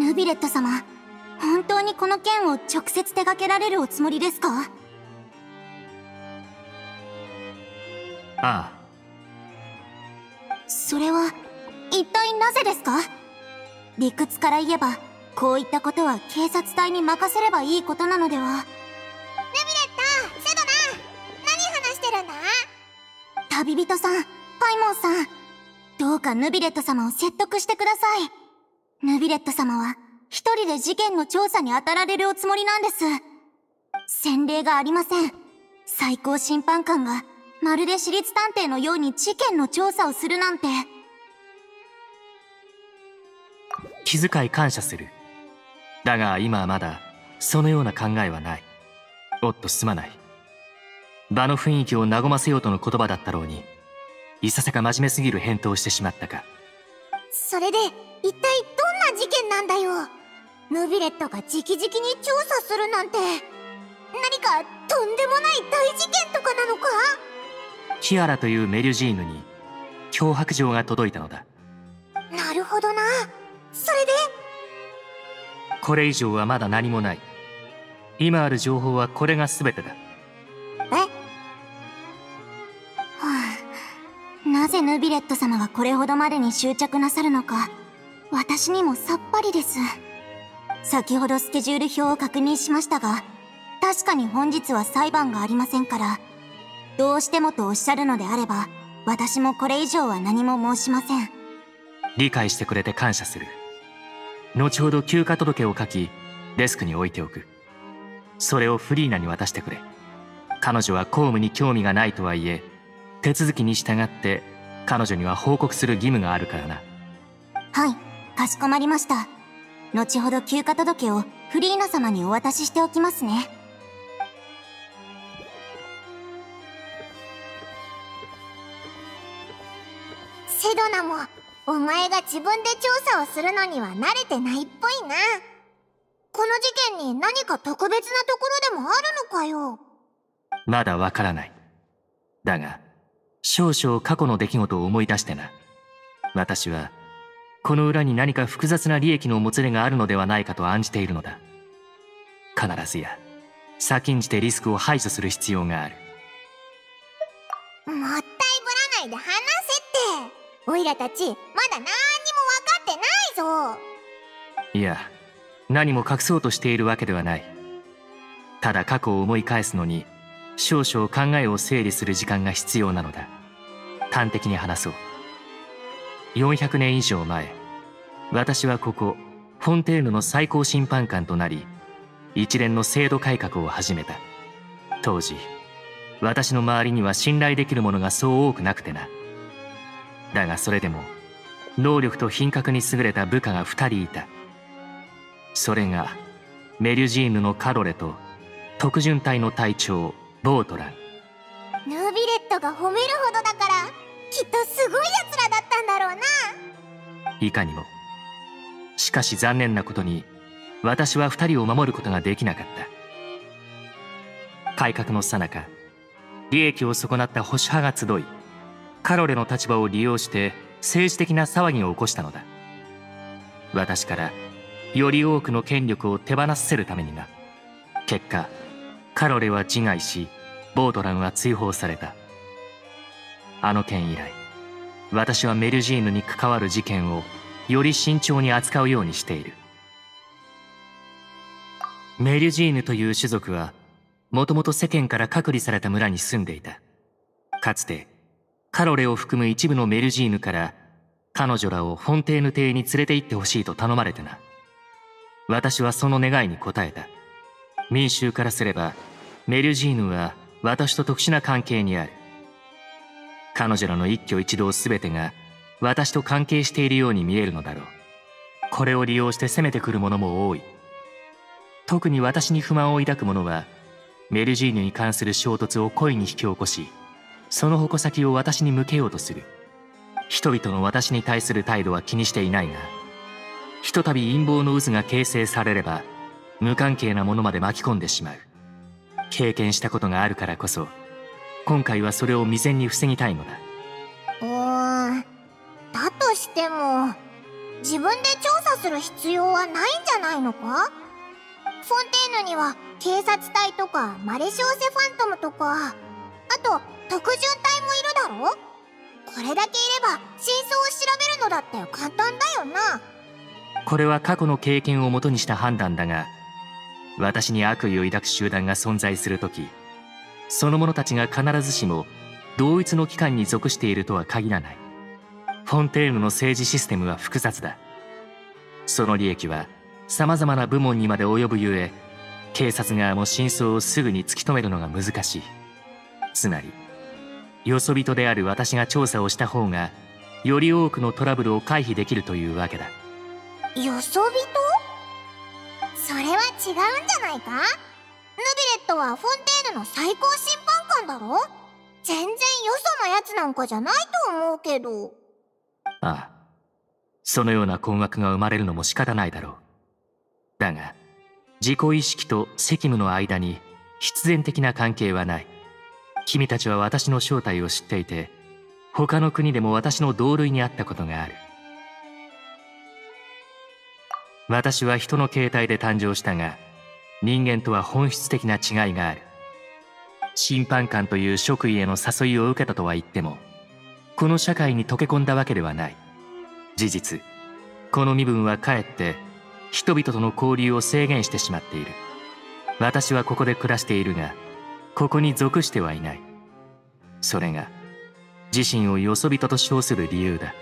ヌビレット様、本当にこの件を直接手掛けられるおつもりですか？ ああ。 それは一体なぜですか？理屈から言えばこういったことは警察隊に任せればいいことなのでは？ ヌビレット、セドナ、何話してるんだ？ 旅人さん、パイモンさん、どうかヌビレット様を説得してください。ヌビレット様は一人で事件の調査に当たられるおつもりなんです。先例がありません。最高審判官がまるで私立探偵のように事件の調査をするなんて。 気遣い感謝する。だが今はまだそのような考えはない。おっとすまない。場の雰囲気を和ませようとの言葉だったろうに、いささか真面目すぎる返答をしてしまったか。 それで一体どんな事件なんだよ。ヌビレットが直々に調査するなんて、何かとんでもない大事件とかなのか？ キアラというメリュジーヌに脅迫状が届いたのだ。 なるほどな。それで？ これ以上はまだ何もない。今ある情報はこれが全てだ。 なぜヌビレット様がこれほどまでに執着なさるのか、私にもさっぱりです。先ほどスケジュール表を確認しましたが、確かに本日は裁判がありませんから、どうしてもとおっしゃるのであれば、私もこれ以上は何も申しません。 理解してくれて感謝する。後ほど休暇届を書き、デスクに置いておく。それをフリーナに渡してくれ。彼女は公務に興味がないとはいえ、手続きに従って彼女には報告する義務があるからな。 はい、かしこまりました。後ほど休暇届をフリーナ様にお渡ししておきますね。 セドナもお前が自分で調査をするのには慣れてないっぽいな。この事件に何か特別なところでもあるのかよ。 まだわからない。だが少々過去の出来事を思い出してな。私はこの裏に何か複雑な利益のもつれがあるのではないかと案じているのだ。必ずや先んじてリスクを排除する必要がある。 もったいぶらないで話せって。オイラたちまだ何にも分かってないぞ。 いや、何も隠そうとしているわけではない。ただ過去を思い返すのに少々考えを整理する時間が必要なのだ。端的に話そう。400年以上前、私はここフォンテーヌの最高審判官となり、一連の制度改革を始めた。当時私の周りには信頼できる者がそう多くなくてな。だがそれでも能力と品格に優れた部下が2人いた。それがメリュジーヌのカロレと特巡隊の隊長ボートラン。 ヌビレットが褒めるほどだからきっとすごい奴らだったんだろうな。 いかにも。しかし残念なことに私は2人を守ることができなかった。改革の最中、利益を損なった保守派が集い、カロレの立場を利用して政治的な騒ぎを起こしたのだ。私からより多くの権力を手放させるためにな。結果カロレは自害し、ボートランは追放された。あの件以来、私はメルジーヌに関わる事件をより慎重に扱うようにしている。メルジーヌという種族はもともと世間から隔離された村に住んでいた。かつてカロレを含む一部のメルジーヌから彼女らをフォンテーヌ邸に連れて行ってほしいと頼まれてな。私はその願いに応えた。民衆からすればメルジーヌは私と特殊な関係にある。彼女らの一挙一動すべてが私と関係しているように見えるのだろう。これを利用して攻めてくる者も多い。特に私に不満を抱く者はメルジーヌに関する衝突を故意に引き起こし、その矛先を私に向けようとする。人々の私に対する態度は気にしていないが、ひとたび陰謀の渦が形成されれば無関係な者まで巻き込んでしまう。経験したことがあるからこそ今回はそれを未然に防ぎたいのだ。 だとしても自分で調査する必要はないんじゃないのか？フォンテーヌには警察隊とかマレシオセファントムとか、あと特巡隊もいるだろ？これだけいれば真相を調べるのだって簡単だよな。 これは過去の経験をもとにした判断だが、私に悪意を抱く集団が存在するとき、その者たちが必ずしも同一の機関に属しているとは限らない。フォンテーヌの政治システムは複雑だ。その利益は様々な部門にまで及ぶゆえ、警察側も真相をすぐに突き止めるのが難しい。つまりよそ人である私が調査をした方がより多くのトラブルを回避できるというわけだ。 よそ人？それは違うんじゃないか？ヌビレットはフォンテーヌの最高審判官だろ？全然よそのやつなんかじゃないと思うけど。 ああ、そのような困惑が生まれるのも仕方ないだろう。だが自己意識と責務の間に必然的な関係はない。君たちは私の正体を知っていて、他の国でも私の同類にあったことがある。私は人の形態で誕生したが、人間とは本質的な違いがある。審判官という職位への誘いを受けたとは言っても、この社会に溶け込んだわけではない。事実、この身分はかえって人々との交流を制限してしまっている。私はここで暮らしているが、ここに属してはいない。それが自身をよそ人と称する理由だ。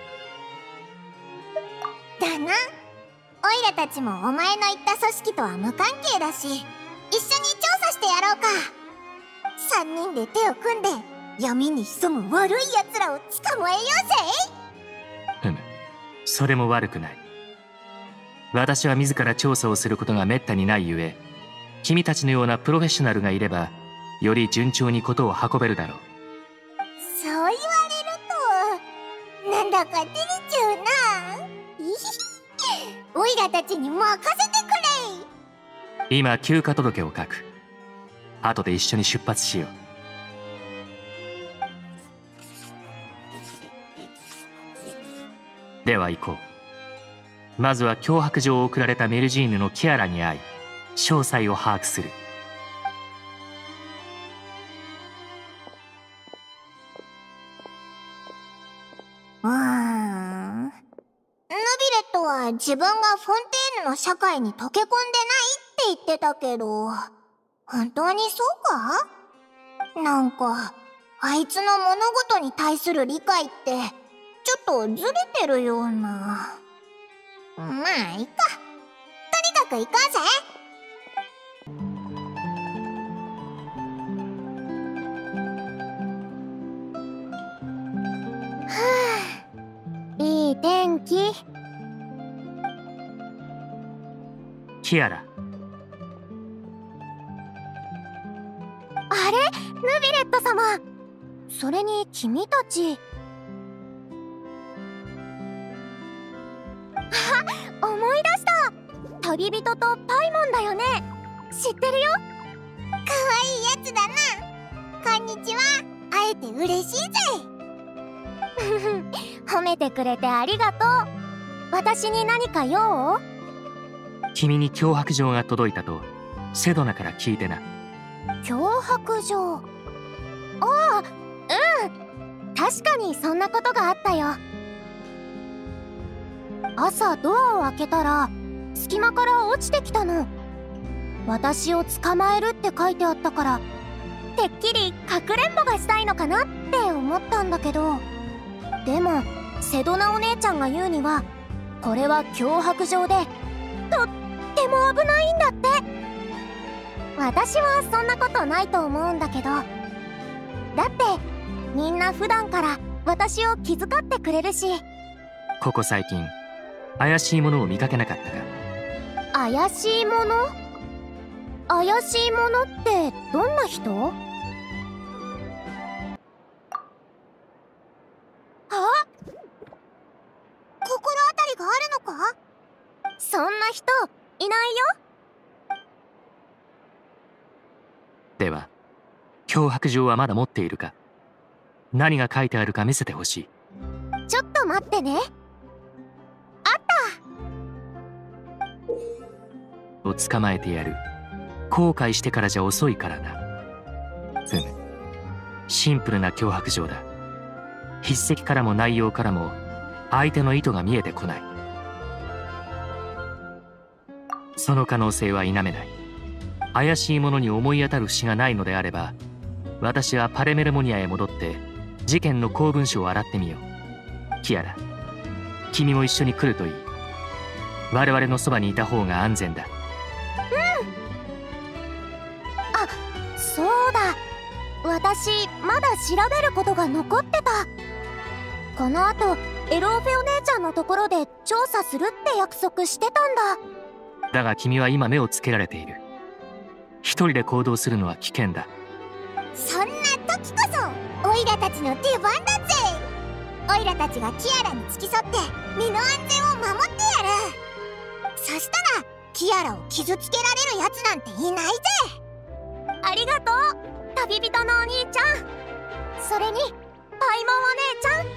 だな。オイラたちもお前の言った組織とは無関係だし、一緒に調査してやろうか。3人で手を組んで闇に潜む悪い奴らを捕まえようぜ。 ふむ、それも悪くない。私は自ら調査をすることがめったにないゆえ、君たちのようなプロフェッショナルがいればより順調にことを運べるだろう。 そう言われるとなんだか照れちゃうな。オイラたちに任せてくれ。 今休暇届を書く。後で一緒に出発しよう。では行こう。まずは脅迫状を送られたメルジーヌのキアラに会い、詳細を把握する。 ヌビレットは自分がフォンテーヌの社会に溶け込んでないって言ってたけど、本当にそうか？なんかあいつの物事に対する理解ってちょっとずれてるような。まあいいか。とにかく行こうぜ。いい天気。 キアラ。 あれ、ヌビレット様。それに君たち。あ、思い出した。旅人とパイモンだよね。知ってるよ。かわいいやつだな。こんにちは。会えて嬉しいぜ。褒めてくれてありがとう。私に何か用？ 君に脅迫状が届いたとセドナから聞いてな。 脅迫状。ああ、うん。確かにそんなことがあったよ。朝ドアを開けたら隙間から落ちてきたの。私を捕まえるって書いてあったから、てっきりかくれんぼがしたいのかなって思ったんだけど、でもセドナお姉ちゃんが言うにはこれは脅迫状でとっても危ないんだって。私はそんなことないと思うんだけど、だってみんな普段から私を気遣ってくれるし。 ここ最近怪しいものを見かけなかったか？ 怪しいもの？怪しいものってどんな人？あ？心当たりがあるのか？そんな人いないよ。 では脅迫状はまだ持っているか？何が書いてあるか見せてほしい。 ちょっと待ってね。あった。 を捕まえてやる。後悔してからじゃ遅いからな。シンプルな脅迫状だ。筆跡からも内容からも相手の意図が見えてこない。その可能性は否めない。怪しいものに思い当たる節がないのであれば、私はパレメルモニアへ戻って事件の公文書を洗ってみよう。キアラ、君も一緒に来るといい。我々のそばにいた方が安全だ。 そうだ、私まだ調べることが残ってた。この後エローフェお姉ちゃんのところで調査するって約束してたんだ。 だが君は今目をつけられている。一人で行動するのは危険だ。 そんな時こそオイラたちの出番だぜ。オイラたちがキアラに付き添って身の安全を守ってやる。そしたらキアラを傷つけられるやつなんていないぜ。 ありがとう、旅人のお兄ちゃん。それにパイモンお姉ちゃん。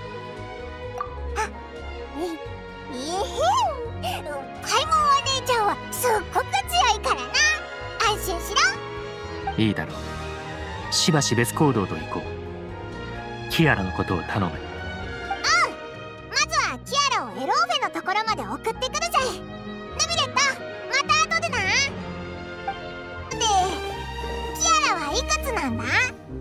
パイモンお姉ちゃんはすっごく強いからな。安心しろ。 いいだろう。しばし別行動と行こう。キアラのことを頼む。 まずはキアラをエローフェのところまで送ってくるぜ。ヌビレット、また後でな。で、キアラはいくつなんだ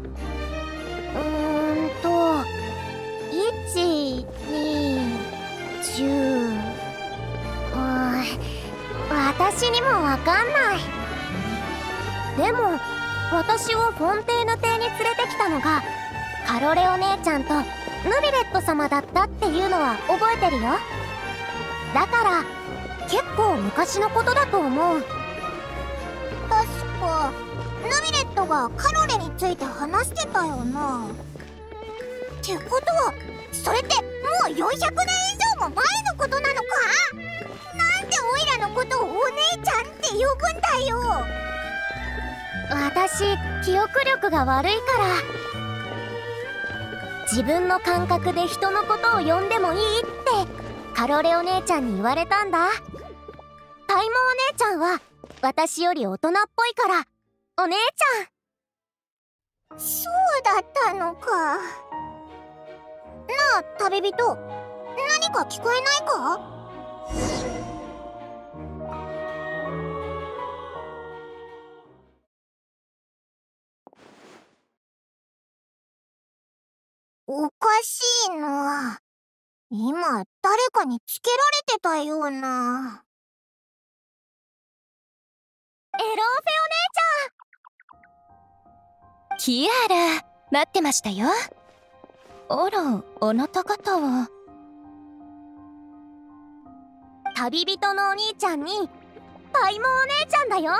1、2、10。私にもわかんない。でも私をフォンテーヌ邸に連れてきたのがカロレお姉ちゃんとヌビレット様だったっていうのは覚えてるよ。だから結構昔のことだと思う。 確かヌビレットがカロレについて話してたよな。ってことはそれってもう400年以上も前のことなのか。なんでオイラのことをお姉ちゃんって呼ぶんだよ。 私記憶力が悪いから自分の感覚で人のことを呼んでもいいってカロレお姉ちゃんに言われたんだ。パイモンお姉ちゃんは私より大人っぽいからお姉ちゃん。そうだったのか。なあ旅人、何か聞こえないか。おかしいな。今誰かにつけられてたような。 エローフェお姉ちゃん。キアラ、待ってましたよ。あら、あなた方は。旅人のお兄ちゃんにパイモンお姉ちゃんだよ。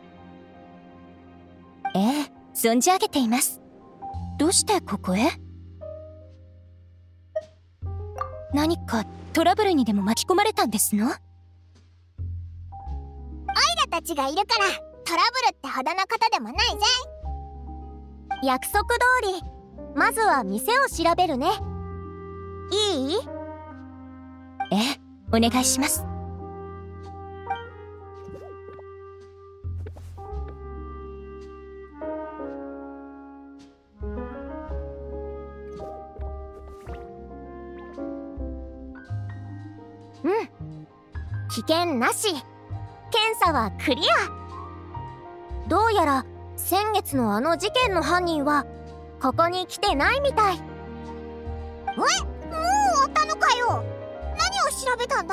ええ、存じ上げています。どうしてここへ？何かトラブルにでも巻き込まれたんですの？オイラたちがいるからトラブルってほどのことでもないぜ。 約束通りまずは店を調べるね。いい？ええ、お願いします。危険なし。検査はクリア。どうやら先月のあの事件の犯人はここに来てないみたい。 もう終わったのかよ。何を調べたんだ？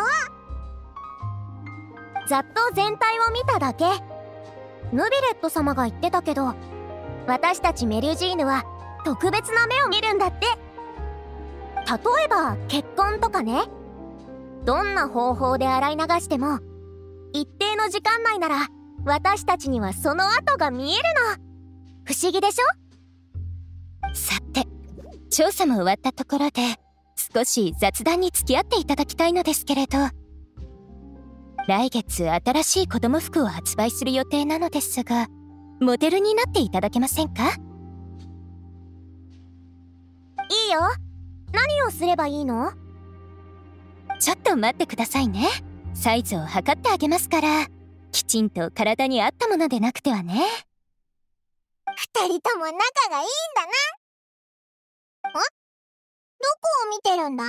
ざっと全体を見ただけ。ヌビレット様が言ってたけど、私たちメルジーヌは特別な目を見るんだって。例えば結婚とかね。どんな方法で洗い流しても一定の時間内なら私たちにはその跡が見えるの。不思議でしょ？さて、調査も終わったところで少し雑談に付き合っていただきたいのですけれど、来月新しい子供服を発売する予定なのですが、モデルになっていただけませんか？いいよ。何をすればいいの？ちょっと待ってくださいね。 サイズを測ってあげますから、きちんと体に合ったものでなくてはね。 二人とも仲がいいんだな。どこを見てるんだ？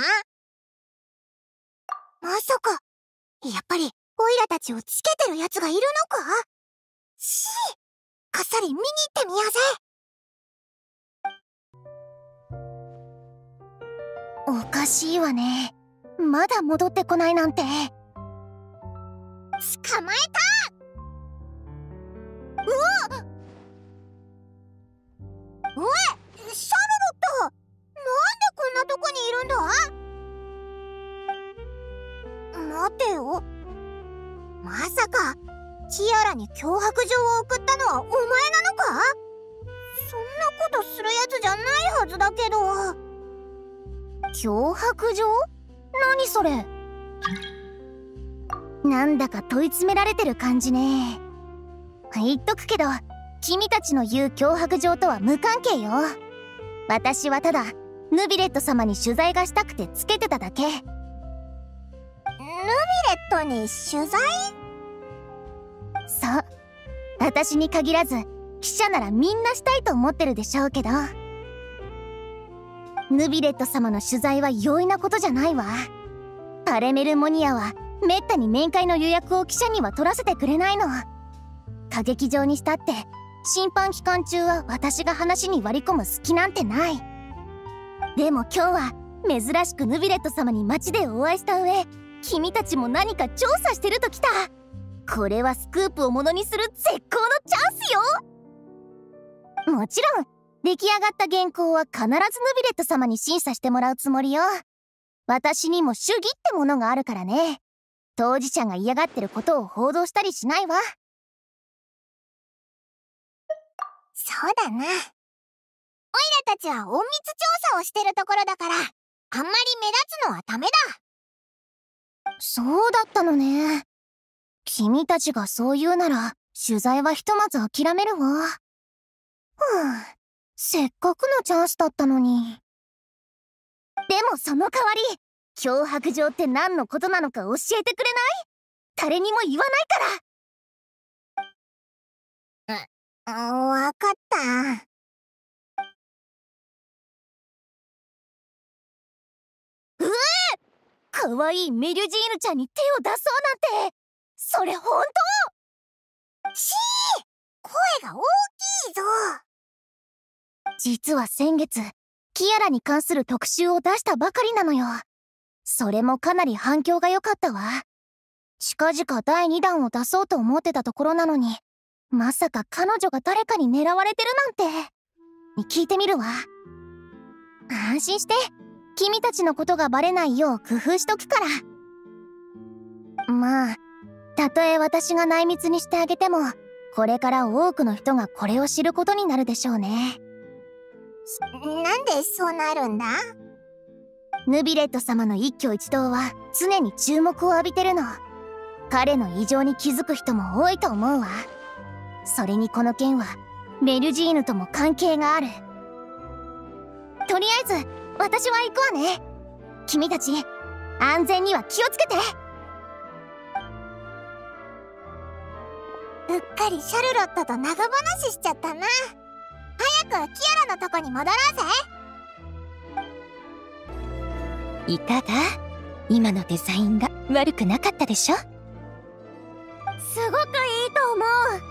まさか、やっぱりオイラたちをつけてるやつがいるのか？こっそり見に行ってみようぜ。 おかしいわね。まだ戻ってこないなんて。 捕まえた！おい、シャルロット！なんでこんなとこにいるんだ？待てよ。まさか、キアラに脅迫状を送ったのはお前なのか？そんなことするやつじゃないはずだけど。 脅迫状？何それ？なんだか問い詰められてる感じね。言っとくけど、君たちの言う脅迫状とは無関係よ。私はただヌビレット様に取材がしたくてつけてただけ。 ヌビレットに取材？ そう、私に限らず記者ならみんなしたいと思ってるでしょうけど、ヌビレット様の取材は容易なことじゃないわ。パレメルモニアはめったに面会の予約を記者には取らせてくれないの。歌劇場にしたって審判期間中は私が話に割り込む隙なんてない。でも今日は珍しくヌビレット様に街でお会いした上、君たちも何か調査してると来た。これはスクープをものにする絶好のチャンスよ。もちろん出来上がった原稿は必ずヌビレット様に審査してもらうつもりよ。私にも主義ってものがあるからね。当事者が嫌がってることを報道したりしないわ。 そうだな。オイラたちは隠密調査をしてるところだから、あんまり目立つのはダメだ。 そうだったのね。君たちがそう言うなら取材はひとまず諦めるわ。せっかくのチャンスだったのに。でもその代わり、脅迫状って何のことなのか教えてくれない？誰にも言わないから。 わかった。 かわいいメリュジーヌちゃんに手を出そうなんて、それ本当？ 声が大きいぞ。 実は先月、キアラに関する特集を出したばかりなのよ。それもかなり反響が良かったわ。近々第2弾を出そうと思ってたところなのに、まさか彼女が誰かに狙われてるなんて。聞いてみるわ。安心して、君たちのことがバレないよう工夫しとくから。まあ、たとえ私が内密にしてあげても、これから多くの人がこれを知ることになるでしょうね。 なんでそうなるんだ？ ヌビレット様の一挙一動は常に注目を浴びてるの。彼の異常に気づく人も多いと思うわ。それにこの件はメルジーヌとも関係がある。とりあえず私は行くわね。君たち安全には気をつけて。 うっかりシャルロットと長話しちゃったな。早くキアラのとこに戻ろうぜ。 いかが？今のデザインが悪くなかったでしょ？すごくいいと思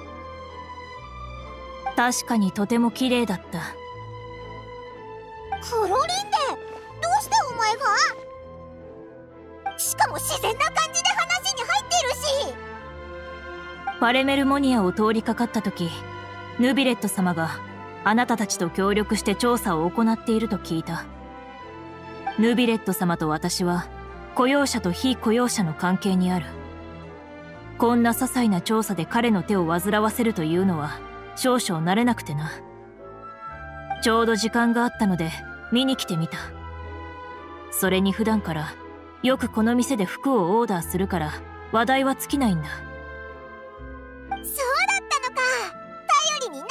う。 確かにとても綺麗だった。 フロリンデ、どうしてお前が？しかも自然な感じで話に入っているし。 パレメルモニアを通りかかった時、ヌビレット様があなたたちと協力して調査を行っていると聞いた。ヌビレット様と私は雇用者と非雇用者の関係にある。こんな些細な調査で彼の手を煩わせるというのは少々慣れなくてな。ちょうど時間があったので見に来てみた。それに普段からよくこの店で服をオーダーするから話題は尽きないんだ。 そうだったのか。頼りになるぜ。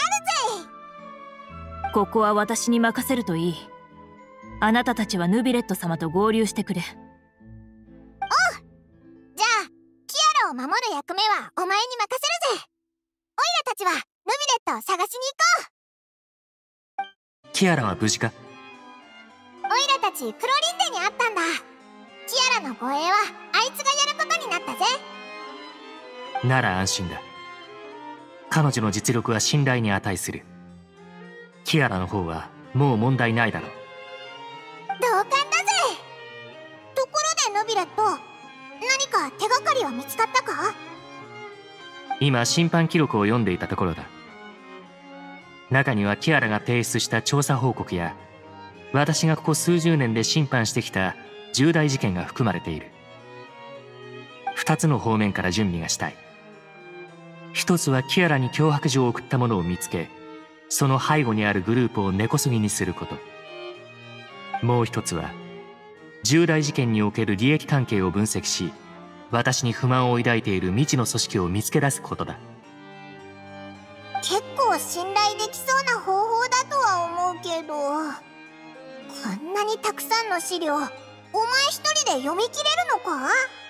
ここは私に任せるといい。あなたたちはヌビレット様と合流してくれ。 じゃあアを守る役目はお前に任せるぜ。オイラたちはヌビレットを探しに行こう。 キアラは無事か？ オイラたちクロリンデに会ったんだ。キアラの護衛はあいつがやることになったぜ。 なら安心だ。彼女の実力は信頼に値する。キアラの方はもう問題ないだろう。 同感だぜ。ところでヌビレット、何か手がかりは見つかったか？ 今審判記録を読んでいたところだ。中にはキアラが提出した調査報告や、私がここ数十年で審判してきた重大事件が含まれている。2つの方面から準備がしたい。一つはキアラに脅迫状を送った者を見つけ、その背後にあるグループを根こそぎにすること。もう一つは重大事件における利益関係を分析し、私に不満を抱いている未知の組織を見つけ出すことだ。 結構信頼できそうな方法だとは思うけど、こんなにたくさんの資料、お前一人で読み切れるのか？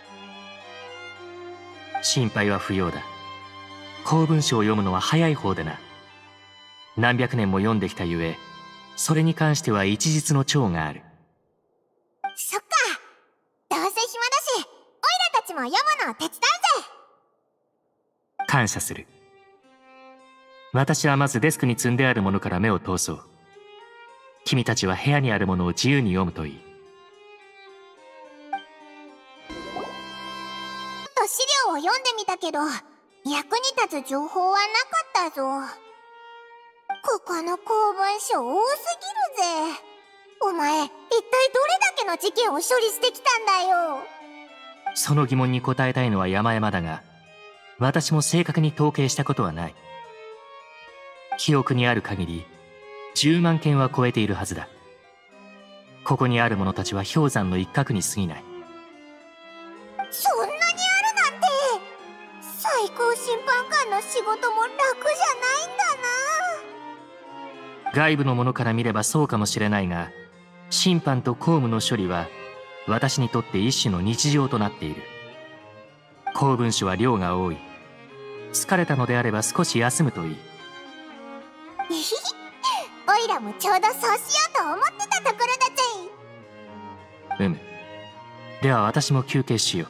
心配は不要だ。公文書を読むのは早い方でな。何百年も読んできたゆえ、それに関しては一日の長がある。 そっか。どうせ暇だし、オイラたちも読むのを手伝うぜ。 感謝する。私はまずデスクに積んであるものから目を通そう。君たちは部屋にあるものを自由に読むといい。 資料を読んでみたけど、役に立つ情報はなかったぞ。ここの公文書多すぎるぜ。お前、一体どれだけの事件を処理してきたんだよ。 その疑問に答えたいのは山々だが、私も正確に統計したことはない。記憶にある限り、10万件は超えているはずだ。ここにある者たちは氷山の一角に過ぎない。 そんなにあるなんて、最高審判官の仕事も楽じゃないんだな。 外部の者から見ればそうかもしれないが、審判と公務の処理は私にとって一種の日常となっている。公文書は量が多い。疲れたのであれば少し休むといい。 オイラもちょうどそうしようと思ってたところだぜ。 では私も休憩しよう。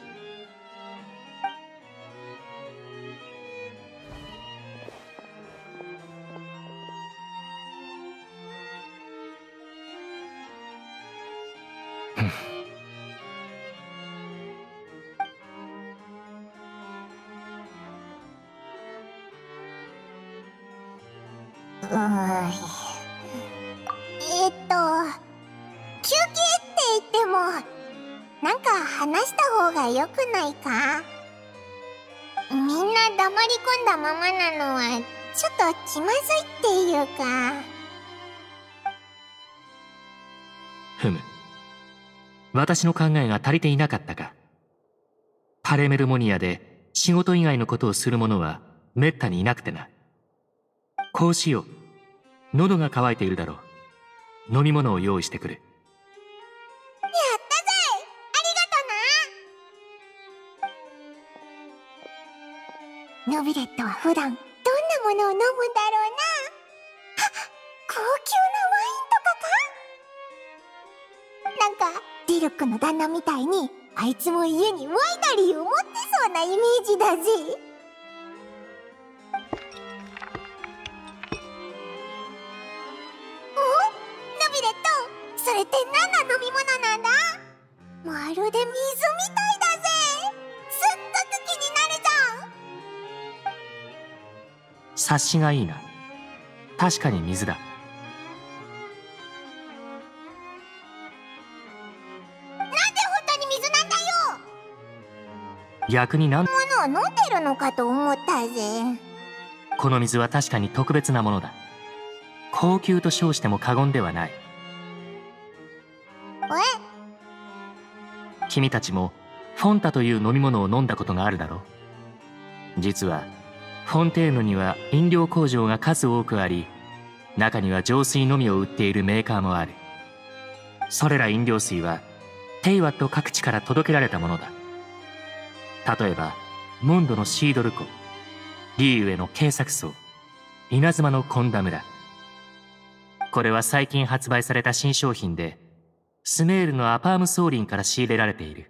休憩って言っても、なんか話した方がよくないか？みんな黙り込んだままなのはちょっと気まずいっていうか。 私の考えが足りていなかったか。パレメルモニアで仕事以外のことをする者はめったにいなくてな。こうしよう。喉が渇いているだろう。飲み物を用意してくる。 やったぜ。ありがとな。ノビレットは普段どんなものを飲むんだろうな。高級なワインとかか？なんかディルックの旦那みたいに、あいつも家にワイナリーを持ってそうなイメージだぜ。それって何の飲み物なんだ？まるで水みたいだぜ。すっごく気になるじゃん。 察しがいいな。確かに水だ。 なんで本当に水なんだよ。 逆に何ものを飲んでるのかと思ったぜ。 この水は確かに特別なものだ。高級と称しても過言ではない。君たちもフォンタという飲み物を飲んだことがあるだろう。実はフォンテーヌには飲料工場が数多くあり、中には浄水のみを売っているメーカーもある。それら飲料水はテイワット各地から届けられたものだ。例えばモンドのシードル湖、リーウへの計作層、稲妻のコンダ村。これは最近発売された新商品で、スメールのアパームソーリンから仕入れられている。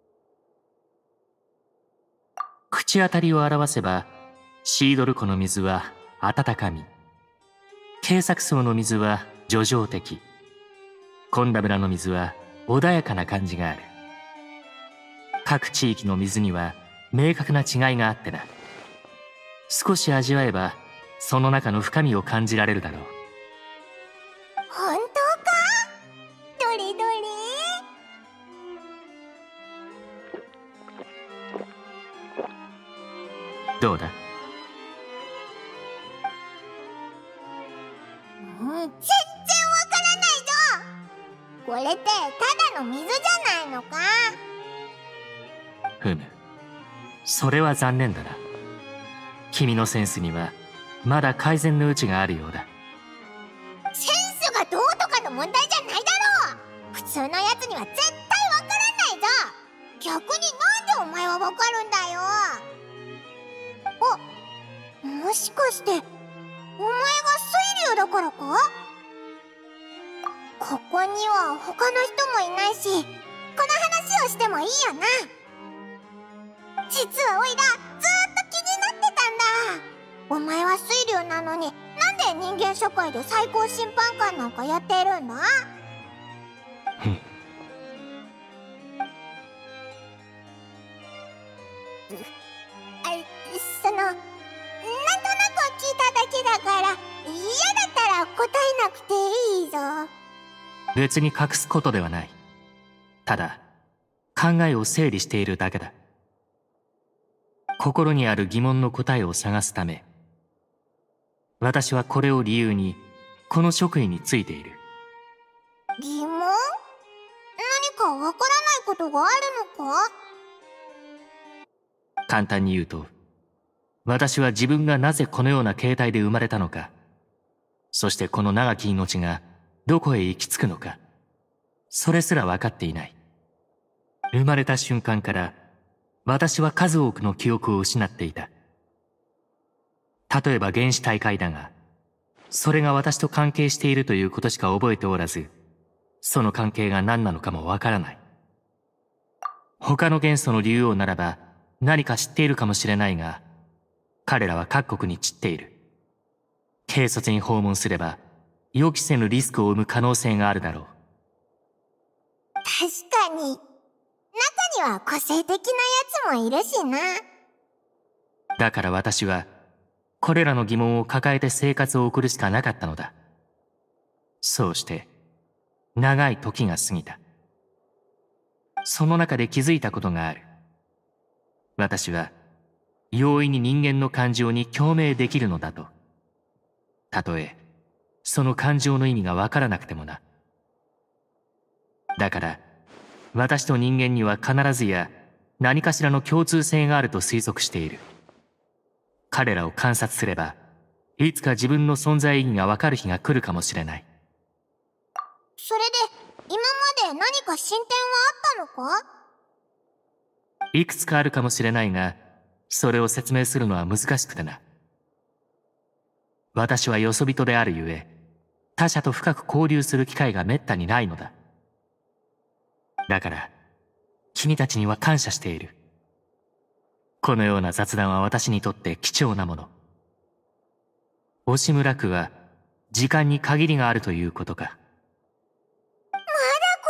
口当たりを表せば、シードル湖の水は温かみ、計作層の水は叙情的、コンダ村の水は穏やかな感じがある。各地域の水には明確な違いがあってな。少し味わえばその中の深みを感じられるだろう。 本当か？どれどれ？ どうだ？ 全然わからないぞ。これってただの水じゃないのか？ ふむ、それは残念だな。君のセンスにはまだ改善の余地があるようだ。 センスがどうとかの問題じゃないだろう。普通のやつには絶対わからないぞ。逆になんでお前はわかるんだよ。もしかしてお前が水流だからか？ここには他の人もいないし、この話をしてもいいよな。実はおいらずーっと気になってたんだ。お前は水流なのになんで人間社会で最高審判官なんかやってるんだ？なんとなく聞いただけだから、嫌だったら答えなくていいぞ。 別に隠すことではない。ただ考えを整理しているだけだ。心にある疑問の答えを探すため、私はこれを理由にこの職位についている。 疑問？何かわからないことがあるのか？ 簡単に言うと、私は自分がなぜこのような形態で生まれたのか、そしてこの長き命がどこへ行き着くのか、それすら分かっていない。生まれた瞬間から私は数多くの記憶を失っていた。例えば原始大会だが、それが私と関係しているということしか覚えておらず、その関係が何なのかもわからない。他の元素の竜王ならば何か知っているかもしれないが、彼らは各国に散っている。軽率に訪問すれば予期せぬリスクを生む可能性があるだろう。 確かに、中には個性的なやつもいるしな。 だから私はこれらの疑問を抱えて生活を送るしかなかったのだ。そうして長い時が過ぎた。その中で気づいたことがある。私は容易に人間の感情に共鳴できるのだと。たとえその感情の意味がわからなくてもな。だから私と人間には必ずや何かしらの共通性があると推測している。彼らを観察すればいつか自分の存在意義がわかる日が来るかもしれない。 それで今まで何か進展はあったのか？ いくつかあるかもしれないが、それを説明するのは難しくてな。私はよそ人であるゆえ、他者と深く交流する機会がめったにないのだ。だから君たちには感謝している。このような雑談は私にとって貴重なもの。押村区は時間に限りがあるということか。 まだ公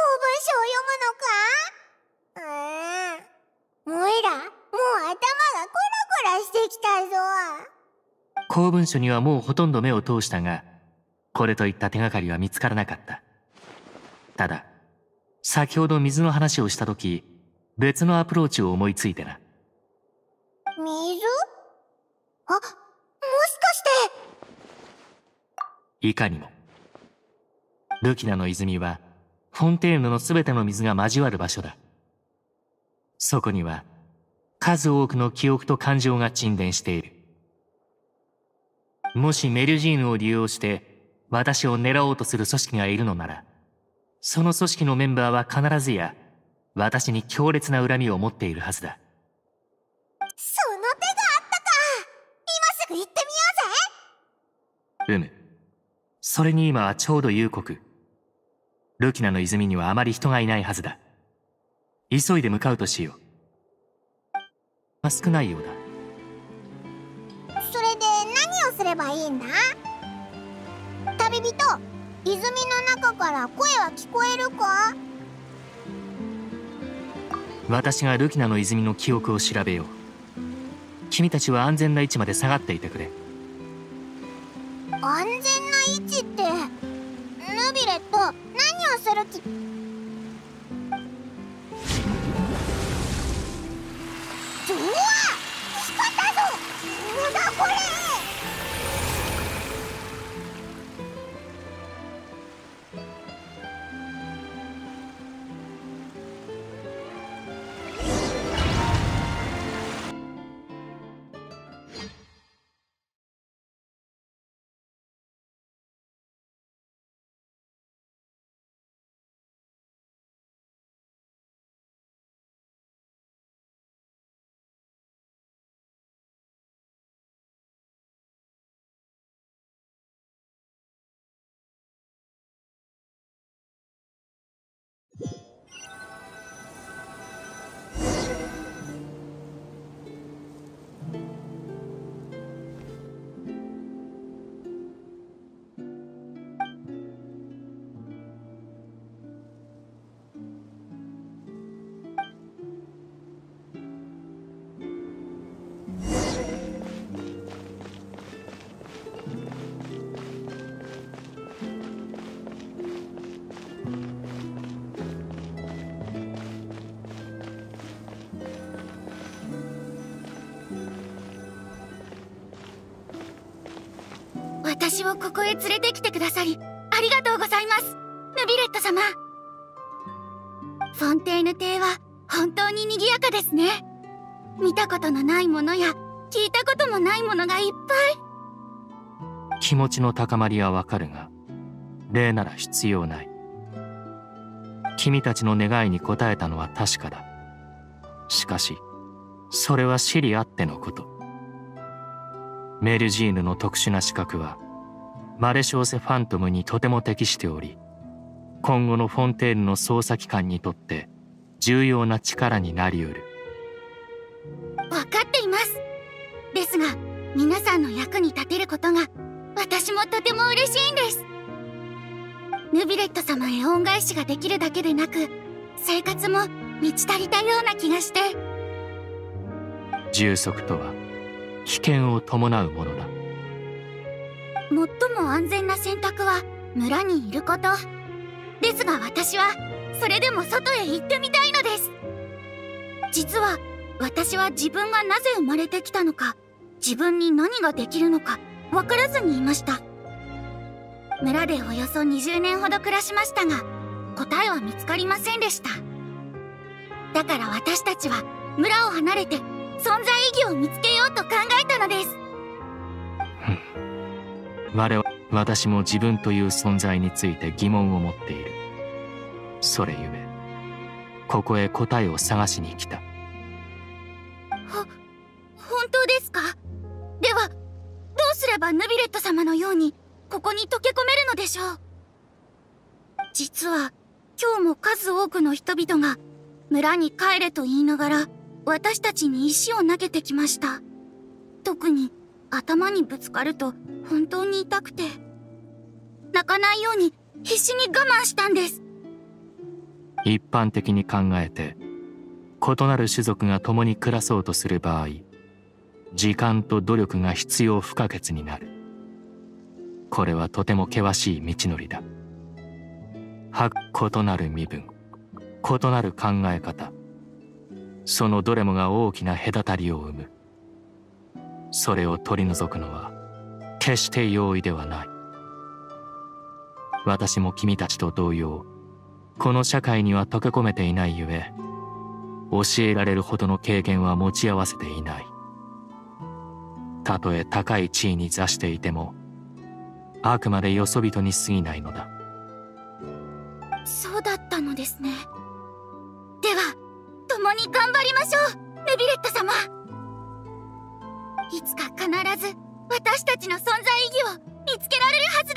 文書を読むのか？おいら、もう頭がコラコラしてきたぞ。 公文書にはもうほとんど目を通したが、これといった手がかりは見つからなかった。ただ、先ほど水の話をしたとき、別のアプローチを思いついてな。 水？もしかして。 いかにも。ルキナの泉は、フォンテーヌのすべての水が交わる場所だ。そこには、数多くの記憶と感情が沈殿している。もしメルジーヌを利用して、私を狙おうとする組織がいるのなら、その組織のメンバーは必ずや、私に強烈な恨みを持っているはずだ。 そそれに今はちょうど夕刻。ルキナの泉にはあまり人がいないはずだ。急いで向かうとしよう。少ないようだ。 それで何をすればいいんだ？旅人、泉の中から声は聞こえるか？ 私がルキナの泉の記憶を調べよう。君たちは安全な位置まで下がっていてくれ。 安全な位置って、ヌビレット、何をする気？うわ！光ったぞ！なんだこれ！私をここへ連れてきてくださりありがとうございます、ヌビレット様。フォンテーヌ邸は本当に賑やかですね。見たことのないものや聞いたこともないものがいっぱい。 気持ちの高まりはわかるが、礼なら必要ない。君たちの願いに応えたのは確かだ。しかしそれはシリあってのこと。メルジーヌの特殊な資格はマレショーセ・ファントムにとても適しており、今後のフォンテーヌの捜査機関にとって重要な力になりうる。 分かっています。ですが皆さんの役に立てることが私もとても嬉しいんです。ヌビレット様へ恩返しができるだけでなく、生活も満ち足りたような気がして。 充足とは危険を伴うものだ。 最も安全な選択は村にいることですが、私はそれでも外へ行ってみたいのです。実は私は自分がなぜ生まれてきたのか、自分に何ができるのか分からずにいました。村でおよそ20年ほど暮らしましたが、答えは見つかりませんでした。だから私たちは村を離れて存在意義を見つけようと考えたのです。 私も自分という存在について疑問を持っている。それゆえここへ答えを探しに来た。 本当ですか？ではどうすればヌビレット様のようにここに溶け込めるのでしょう？実は今日も数多くの人々が村に帰れと言いながら私たちに石を投げてきました。特に頭にぶつかると本当に痛くて、泣かないように必死に我慢したんです。 一般的に考えて、異なる種族が共に暮らそうとする場合、時間と努力が必要不可欠になる。これはとても険しい道のりだ。異なる身分、異なる考え方、そのどれもが大きな隔たりを生む。それを取り除くのは決して容易ではない。私も君たちと同様、この社会には溶け込めていないゆえ、教えられるほどの経験は持ち合わせていない。たとえ高い地位に座していても、あくまでよそ人に過ぎないのだ。 そうだったのですね。では共に頑張りましょう、ヌビレット様。いつか必ず私たちの存在意義を見見つけられるはずです。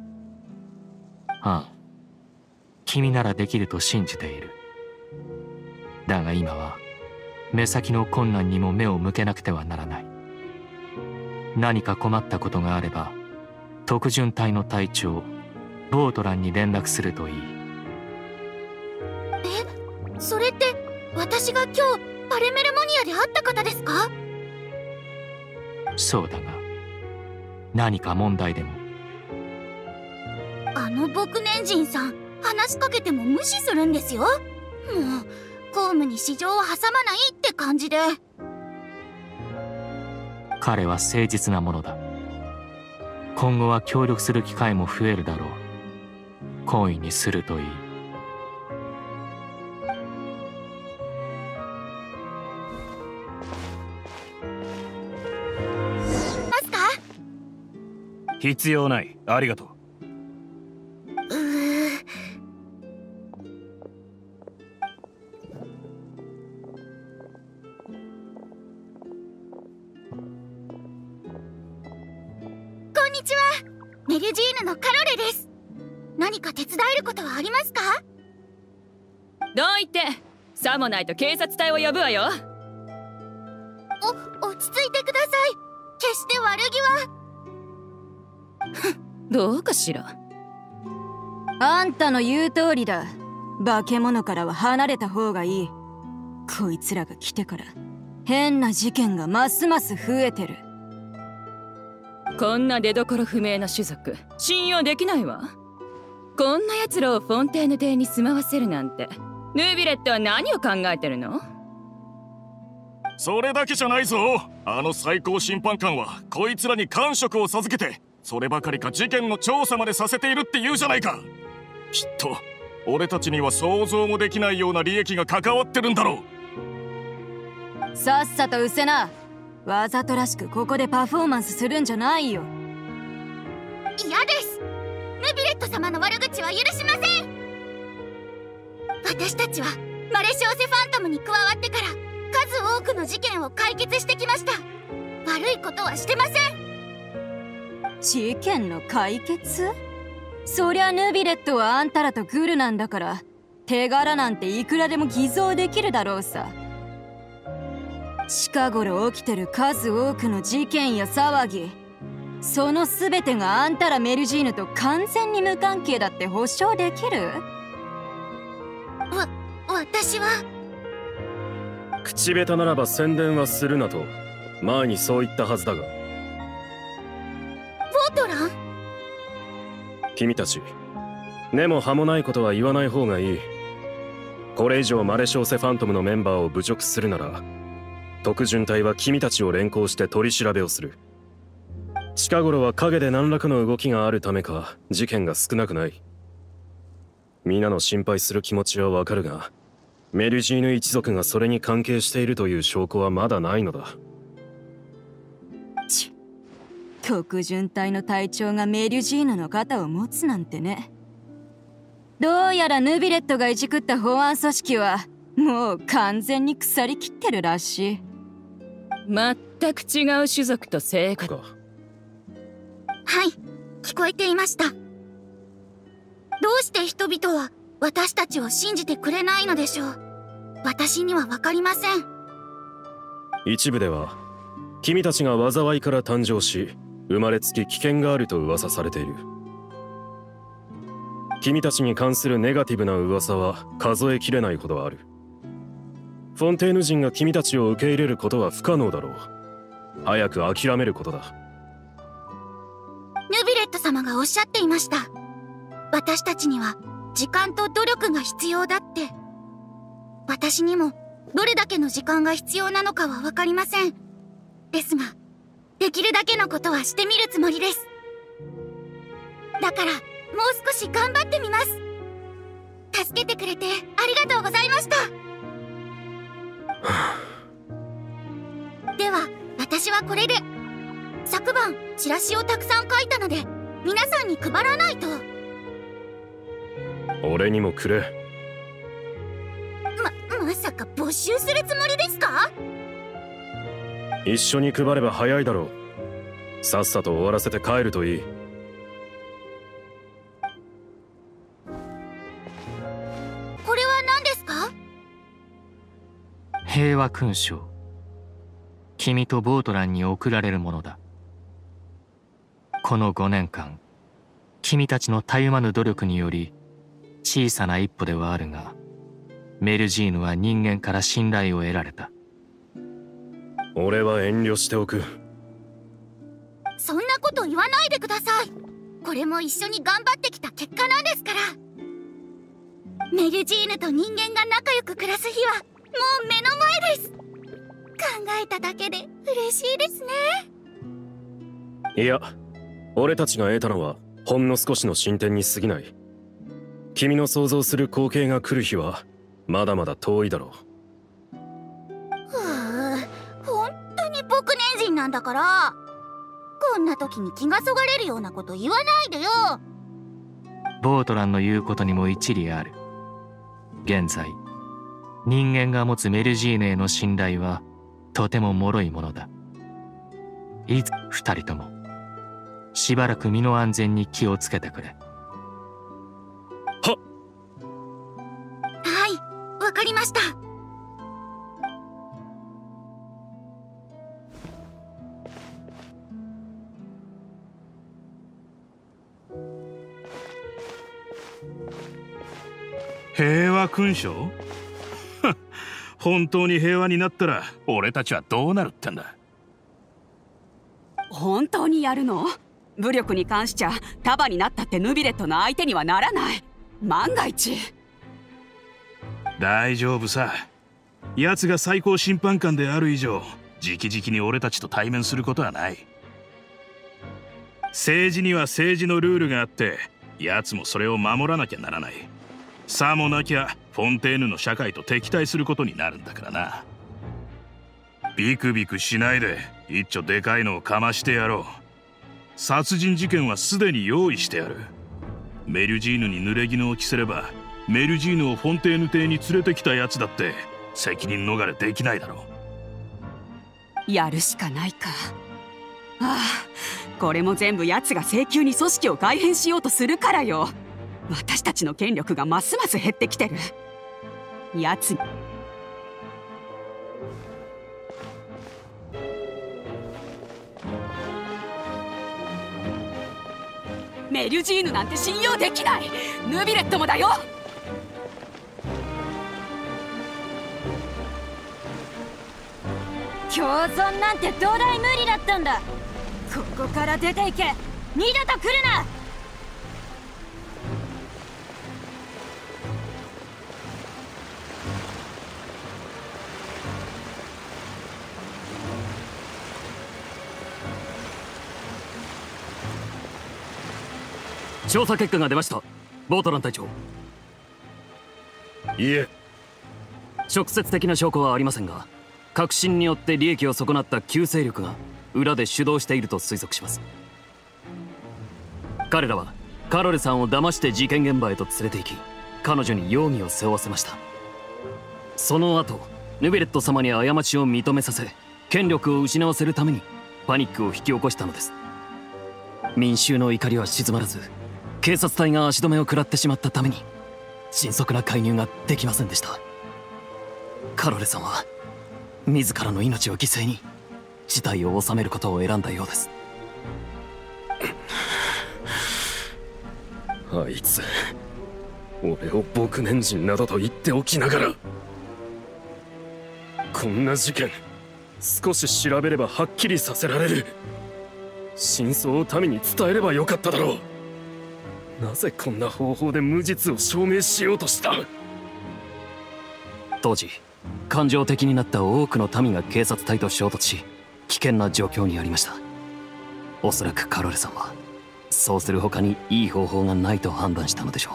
ああ、君ならできると信じている。だが今は目先の困難にも目を向けなくてはならない。何か困ったことがあれば特巡隊の隊長ボートランに連絡するといい。 それって私が今日パレメルモニアで会った方ですか？ そうだが、何か問題でも？ あの牧年人さん、話しかけても無視するんですよ。もう公務に私情を挟まないって感じで。 彼は誠実なものだ。今後は協力する機会も増えるだろう。好意にするといい。 ますか？ 必要ない。ありがとう。 こんにちは。メルジーヌのカロレです。何か手伝えることはありますか？ どう言って。さもないと警察隊を呼ぶわよ。 落ち着いてください。決して悪気は。 どうかしら。 あんたの言う通りだ。化け物からは離れた方がいい。こいつらが来てから変な事件がますます増えてる。 こんな出どころ不明な種族信用できないわ。こんな奴らをフォンテーヌ邸に住まわせるなんて、ヌービレットは何を考えてるの？ それだけじゃないぞ。あの最高審判官はこいつらに官職を授けて、そればかりか事件の調査までさせているって言うじゃないか。きっと俺たちには想像もできないような利益が関わってるんだろう。さっさと失せな。わざとらしくここでパフォーマンスするんじゃないよ。 嫌です。ヌビレット様の悪口は許しません。私たちはマレシオセファントムに加わってから数多くの事件を解決してきました。悪いことはしてません。 事件の解決？そりゃヌビレットはあんたらとグルなんだから、手柄なんていくらでも偽造できるだろうさ。近頃起きてる数多くの事件や騒ぎ、その全てがあんたらメルジーヌと完全に無関係だって保証できる？ 私は。 口下手ならば宣伝はするなと前にそう言ったはずだが。 ボートラン？ 君たち根も葉もないことは言わない方がいい。これ以上マレシオセファントムのメンバーを侮辱するなら、特巡隊は君たちを連行して取り調べをする。近頃は陰で何らかの動きがあるためか事件が少なくない。皆の心配する気持ちはわかるが、メルジーヌ一族がそれに関係しているという証拠はまだないのだ。 特巡隊の隊長がメルジーヌの肩を持つなんてね。どうやらヌビレットがいじくった保安組織はもう完全に腐りきってるらしい。 全く違う種族と性格。 はい、聞こえていました。どうして人々は私たちを信じてくれないのでしょう。私には分かりません。 一部では君たちが災いから誕生し生まれつき危険があると噂されている。君たちに関するネガティブな噂は数えきれないほどある。フォンテーヌ人が君たちを受け入れることは不可能だろう。早く諦めることだ。 ヌビレット様がおっしゃっていました。私たちには時間と努力が必要だって。私にもどれだけの時間が必要なのかは分かりません。ですが、できるだけのことはしてみるつもりです。だから、もう少し頑張ってみます。助けてくれてありがとうございました。では、私はこれで。昨晩、チラシをたくさん書いたので、皆さんに配らないと。 俺にもくれ。 まさか没収するつもりですか？ 一緒に配れば早いだろう。 さっさと終わらせて帰るといい。 これは何ですか？ 平和勲章。君とボートランに贈られるものだ。この5年間、君たちのたゆまぬ努力により、小さな一歩ではあるが、メルジーヌは人間から信頼を得られた。 俺は遠慮しておく。 そんなこと言わないでください。これも一緒に頑張ってきた結果なんですから。メルジーヌと人間が仲良く暮らす日はもう目の前です。考えただけで嬉しいですね。 いや、俺たちが得たのはほんの少しの進展に過ぎない。君の想像する光景が来る日はまだまだ遠いだろう。 本当に僕年人なんだから、こんな時に気がそがれるようなこと言わないでよ。 ボートランの言うことにも一理ある。現在、人間が持つメルジーヌへの信頼はとても脆いものだ。いつ二人ともしばらく身の安全に気をつけてくれ。 はっ。 はい、わかりました。 平和勲章？本当に平和になったら俺たちはどうなるってんだ。 本当にやるの？武力に関しちゃ束になったってヌビレットの相手にはならない。万が一。 大丈夫さ。奴が最高審判官である以上、直々に俺たちと対面することはない。政治には政治のルールがあって、奴もそれを守らなきゃならない。さもなきゃフォンテーヌの社会と敵対することになるんだからな。ビクビクしないで一丁でかいのをかましてやろう。殺人事件はすでに用意してやる。メルジーヌに濡れ衣を着せれば、メルジーヌをフォンテーヌ邸に連れてきたやつだって責任逃れできないだろう。やるしかないか。ああ、これも全部奴が請求に組織を改変しようとするからよ。私たちの権力がますます減ってきてる。奴にメルジーヌなんて信用できない。ヌビレットもだよ。 共存なんてどだい無理だったんだ。ここから出ていけ。二度と来るな。 調査結果が出ました。ボートラン隊長。 いえ、 直接的な証拠はありませんが、確信によって利益を損なった旧勢力が裏で主導していると推測します。彼らはカロレさんを騙して事件現場へと連れて行き、彼女に容疑を背負わせました。その後ヌベレット様に過ちを認めさせ、権力を失わせるためにパニックを引き起こしたのです。民衆の怒りは静まらず、警察隊が足止めを食らってしまったために迅速な介入ができませんでした。カロレさんは自らの命を犠牲に事態を収めることを選んだようです。 あいつ、俺を僕年人などと言っておきながら、こんな事件少し調べればはっきりさせられる。真相を民に伝えればよかっただろう。なぜこんな方法で無実を証明しようとした？ 当時感情的になった多くの民が警察隊と衝突し、危険な状況にありました。おそらくカロレさんはそうする他にいい方法がないと判断したのでしょ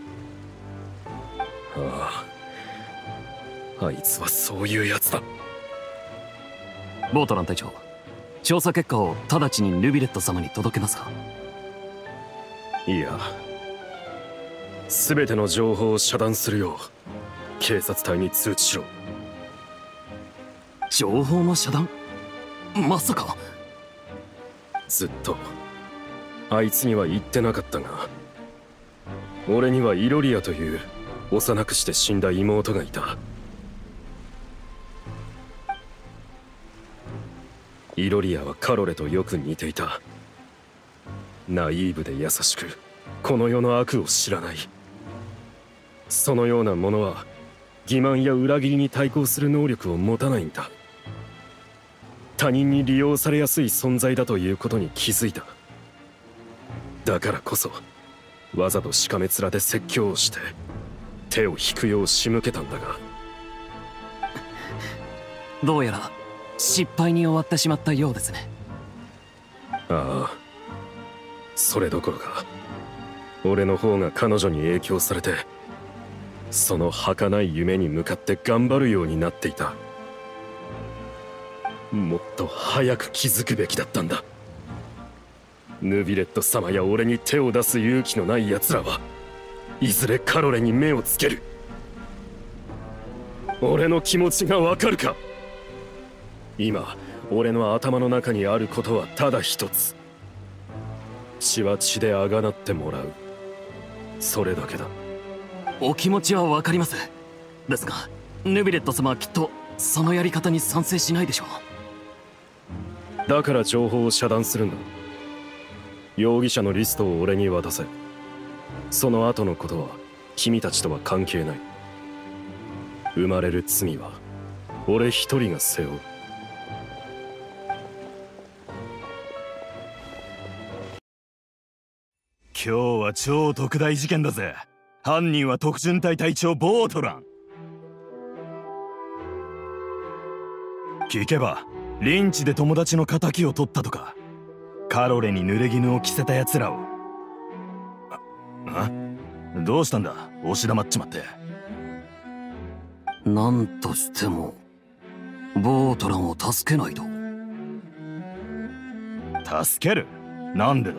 う。ああ、あいつはそういうやつだ。 ボートラン隊長、調査結果を直ちにヌビレット様に届けますか？ いや、全ての情報を遮断するよう警察隊に通知しろ。 情報の遮断？まさか。 ずっとあいつには言ってなかったが、俺にはイロリアという幼くして死んだ妹がいた。イロリアはカロレとよく似ていた。ナイーブで優しく、この世の悪を知らない。そのようなものは欺瞞や裏切りに対抗する能力を持たないんだ。他人に利用されやすい存在だということに気づいた。だからこそわざとしかめ面で説教をして手を引くよう仕向けたんだが、 どうやら失敗に終わってしまったようですね。 ああ、それどころか俺の方が彼女に影響されて、その儚い夢に向かって頑張るようになっていた。もっと早く気づくべきだったんだ。ヌビレット様や俺に手を出す勇気のない奴らはいずれカロレに目をつける。俺の気持ちがわかるか？今俺の頭の中にあることはただ一つ。血は血であがなってもらう、それだけだ。 お気持ちはわかります。ですがヌビレット様はきっとそのやり方に賛成しないでしょう。だから情報を遮断するんだ。容疑者のリストを俺に渡せ。その後のことは君たちとは関係ない。生まれる罪は俺一人が背負う。 今日は超特大事件だぜ。犯人は特巡隊隊長ボートラン。聞けばリンチで友達の仇を取ったとか、カロレに濡れ衣を着せた奴らを。どうしたんだ、押し黙っちまって。 なんとしてもボートランを助けないと。 助ける？なんでだ？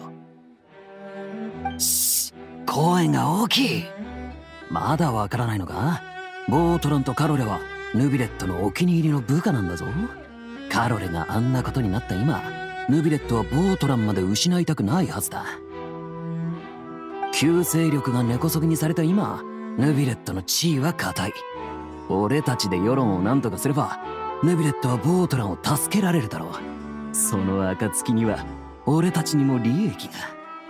声が大きい。まだわからないのか？ボートランとカロレはヌビレットのお気に入りの部下なんだぞ。カロレがあんなことになった今、ヌビレットはボートランまで失いたくないはずだ。旧勢力が根こそぎにされた今、ヌビレットの地位は固い。俺たちで世論を何とかすればヌビレットはボートランを助けられるだろう。その暁には俺たちにも利益が。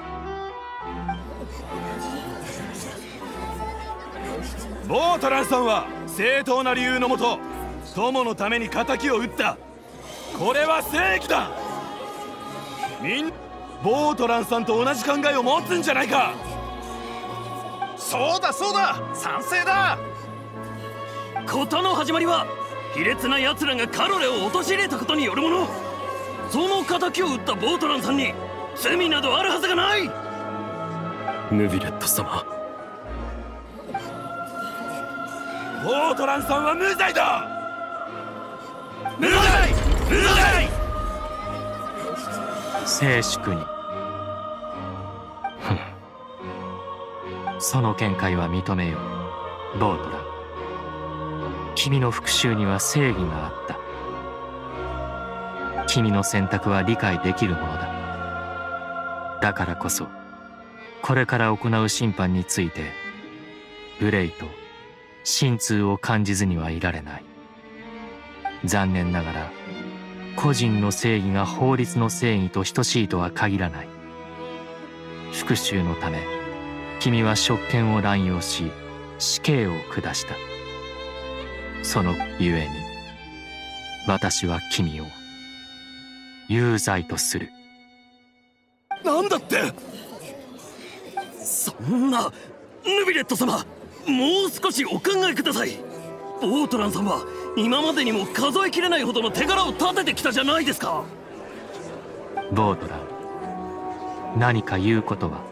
ボートランさんは正当な理由のもと友のために仇を討った。これは正義だ。みんなボートランさんと同じ考えを持つんじゃないか。 そうだそうだ、賛成だ。 事の始まりは卑劣な奴らがカロレを陥れたことによるもの。その仇を討ったボートランさんに罪などあるはずがない。 ヌビレット様、 ボートランさんは無罪だ。 無罪無罪。 静粛に。その見解は認めよう、ボートラン。君の復讐には正義があった。君の選択は理解できるものだ。だからこそこれから行う審判について憂いと心痛を感じずにはいられない。残念ながら個人の正義が法律の正義と等しいとは限らない。復讐のため君は職権を乱用し死刑を下した。そのゆえに私は君を有罪とする。 なんだって？ そんな、ヌビレット様、もう少しお考えください。ボートランさんは今までにも数えきれないほどの手柄を立ててきたじゃないですか。 ボートラン、何か言うことは？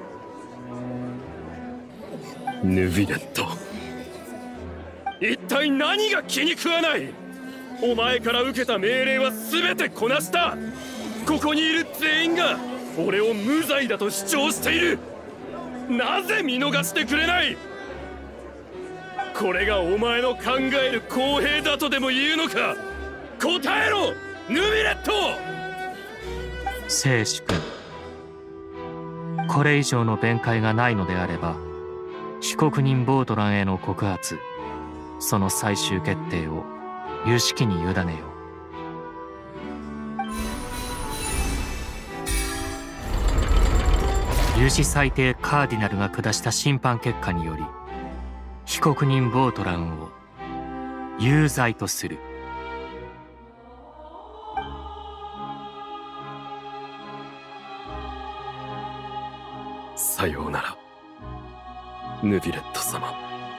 ヌビレット、 一体何が気に食わない？お前から受けた命令は全てこなした。ここにいる全員が俺を無罪だと主張している。なぜ見逃してくれない？これがお前の考える公平だとでも言うのか？答えろ、ヌビレット！ 聖主君、これ以上の弁解がないのであれば、被告人ボートランへの告発、その最終決定を由式に委ねよう。油脂裁定カーディナルが下した審判結果により、被告人ボートランを有罪とする。 さようなら、ヌビレット様。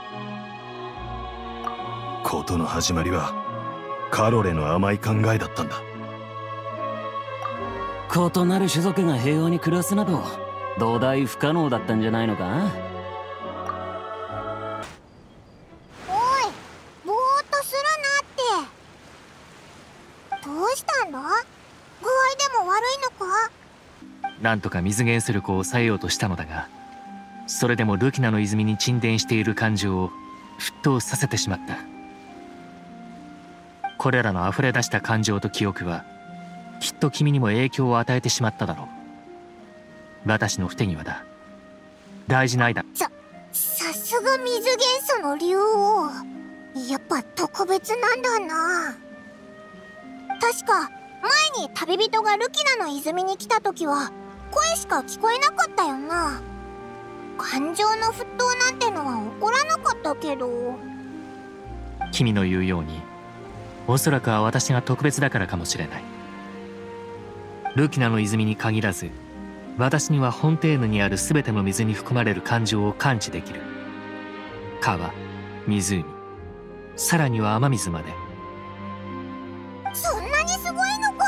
事の始まりはカロレの甘い考えだったんだ。 異なる種族が平和に暮らすなど土台不可能だったんじゃないのか。 おい、ぼーっとするなって。どうしたんだ？具合でも悪いのか？ なんとか水源する子を抑えようとしたのだが、それでもルキナの泉に沈殿している感情を沸騰させてしまった。これらの溢れ出した感情と記憶はきっと君にも影響を与えてしまっただろう。私の不手際だ。大事な間。 さすが水元素の竜王。やっぱ特別なんだな。確か前に旅人がルキナの泉に来た時は声しか聞こえなかったよな。感情の沸騰なんてのは起こらなかったけど。 君の言うように、おそらくは私が特別だからかもしれない。ルキナの泉に限らず、私にはフォンテーヌにある全ての水に含まれる感情を感知できる。川、湖、さらには雨水まで。 そんなにすごいのか。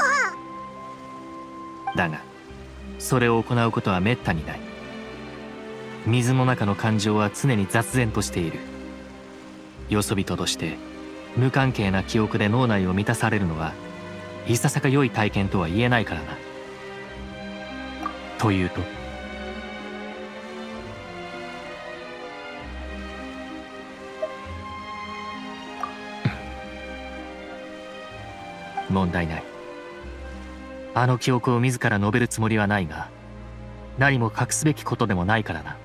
だがそれを行うことはめったにない。水の中の感情は常に雑然としている。よそ人として無関係な記憶で脳内を満たされるのはいささか良い体験とは言えないからな。というと、問題ない。あの記憶を自ら述べるつもりはないが、何も隠すべきことでもないからな。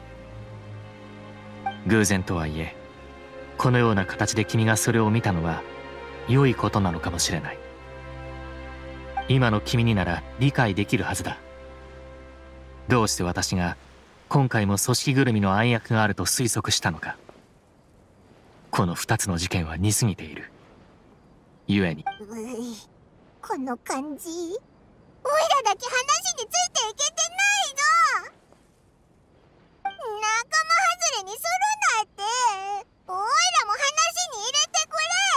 偶然とはいえ、このような形で君がそれを見たのは良いことなのかもしれない。今の君になら理解できるはずだ。どうして私が今回も組織ぐるみの暗躍があると推測したのか。この2つの事件は似すぎている。故にこの感じ、おいらだけ話についていけてないぞ。仲間外れにするなって。おいらも話に入れて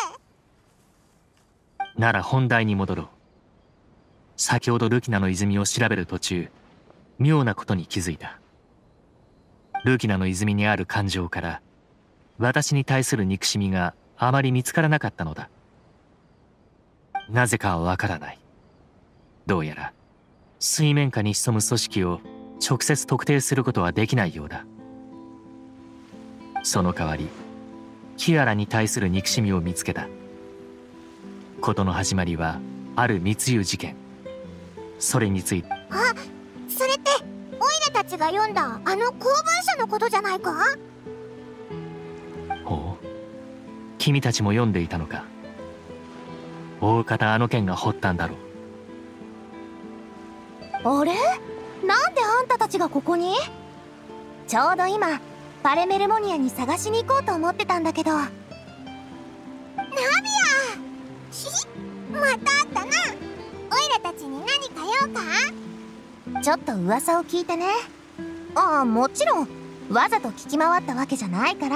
くれ。 なら本題に戻ろう。先ほどルキナの泉を調べる途中、妙なことに気づいた。ルキナの泉にある感情から私に対する憎しみがあまり見つからなかったのだ。なぜかはわからない。どうやら水面下に潜む組織を直接特定することはできないようだ。その代わりキアラに対する憎しみを見つけた。事の始まりはある密輸事件。それについて。 あ、それってオイラたちが読んだあの公文書のことじゃないか。 ほう、君たちも読んでいたのか。大方あの件が発端だろう。 あれ？なんであんたたちがここに？ちょうど今パレメルモニアに探しに行こうと思ってたんだけど。ナビアまたあったな。オイラたちに何か用か？ちょっと噂を聞いてね。ああ、もちろんわざと聞き回ったわけじゃないから。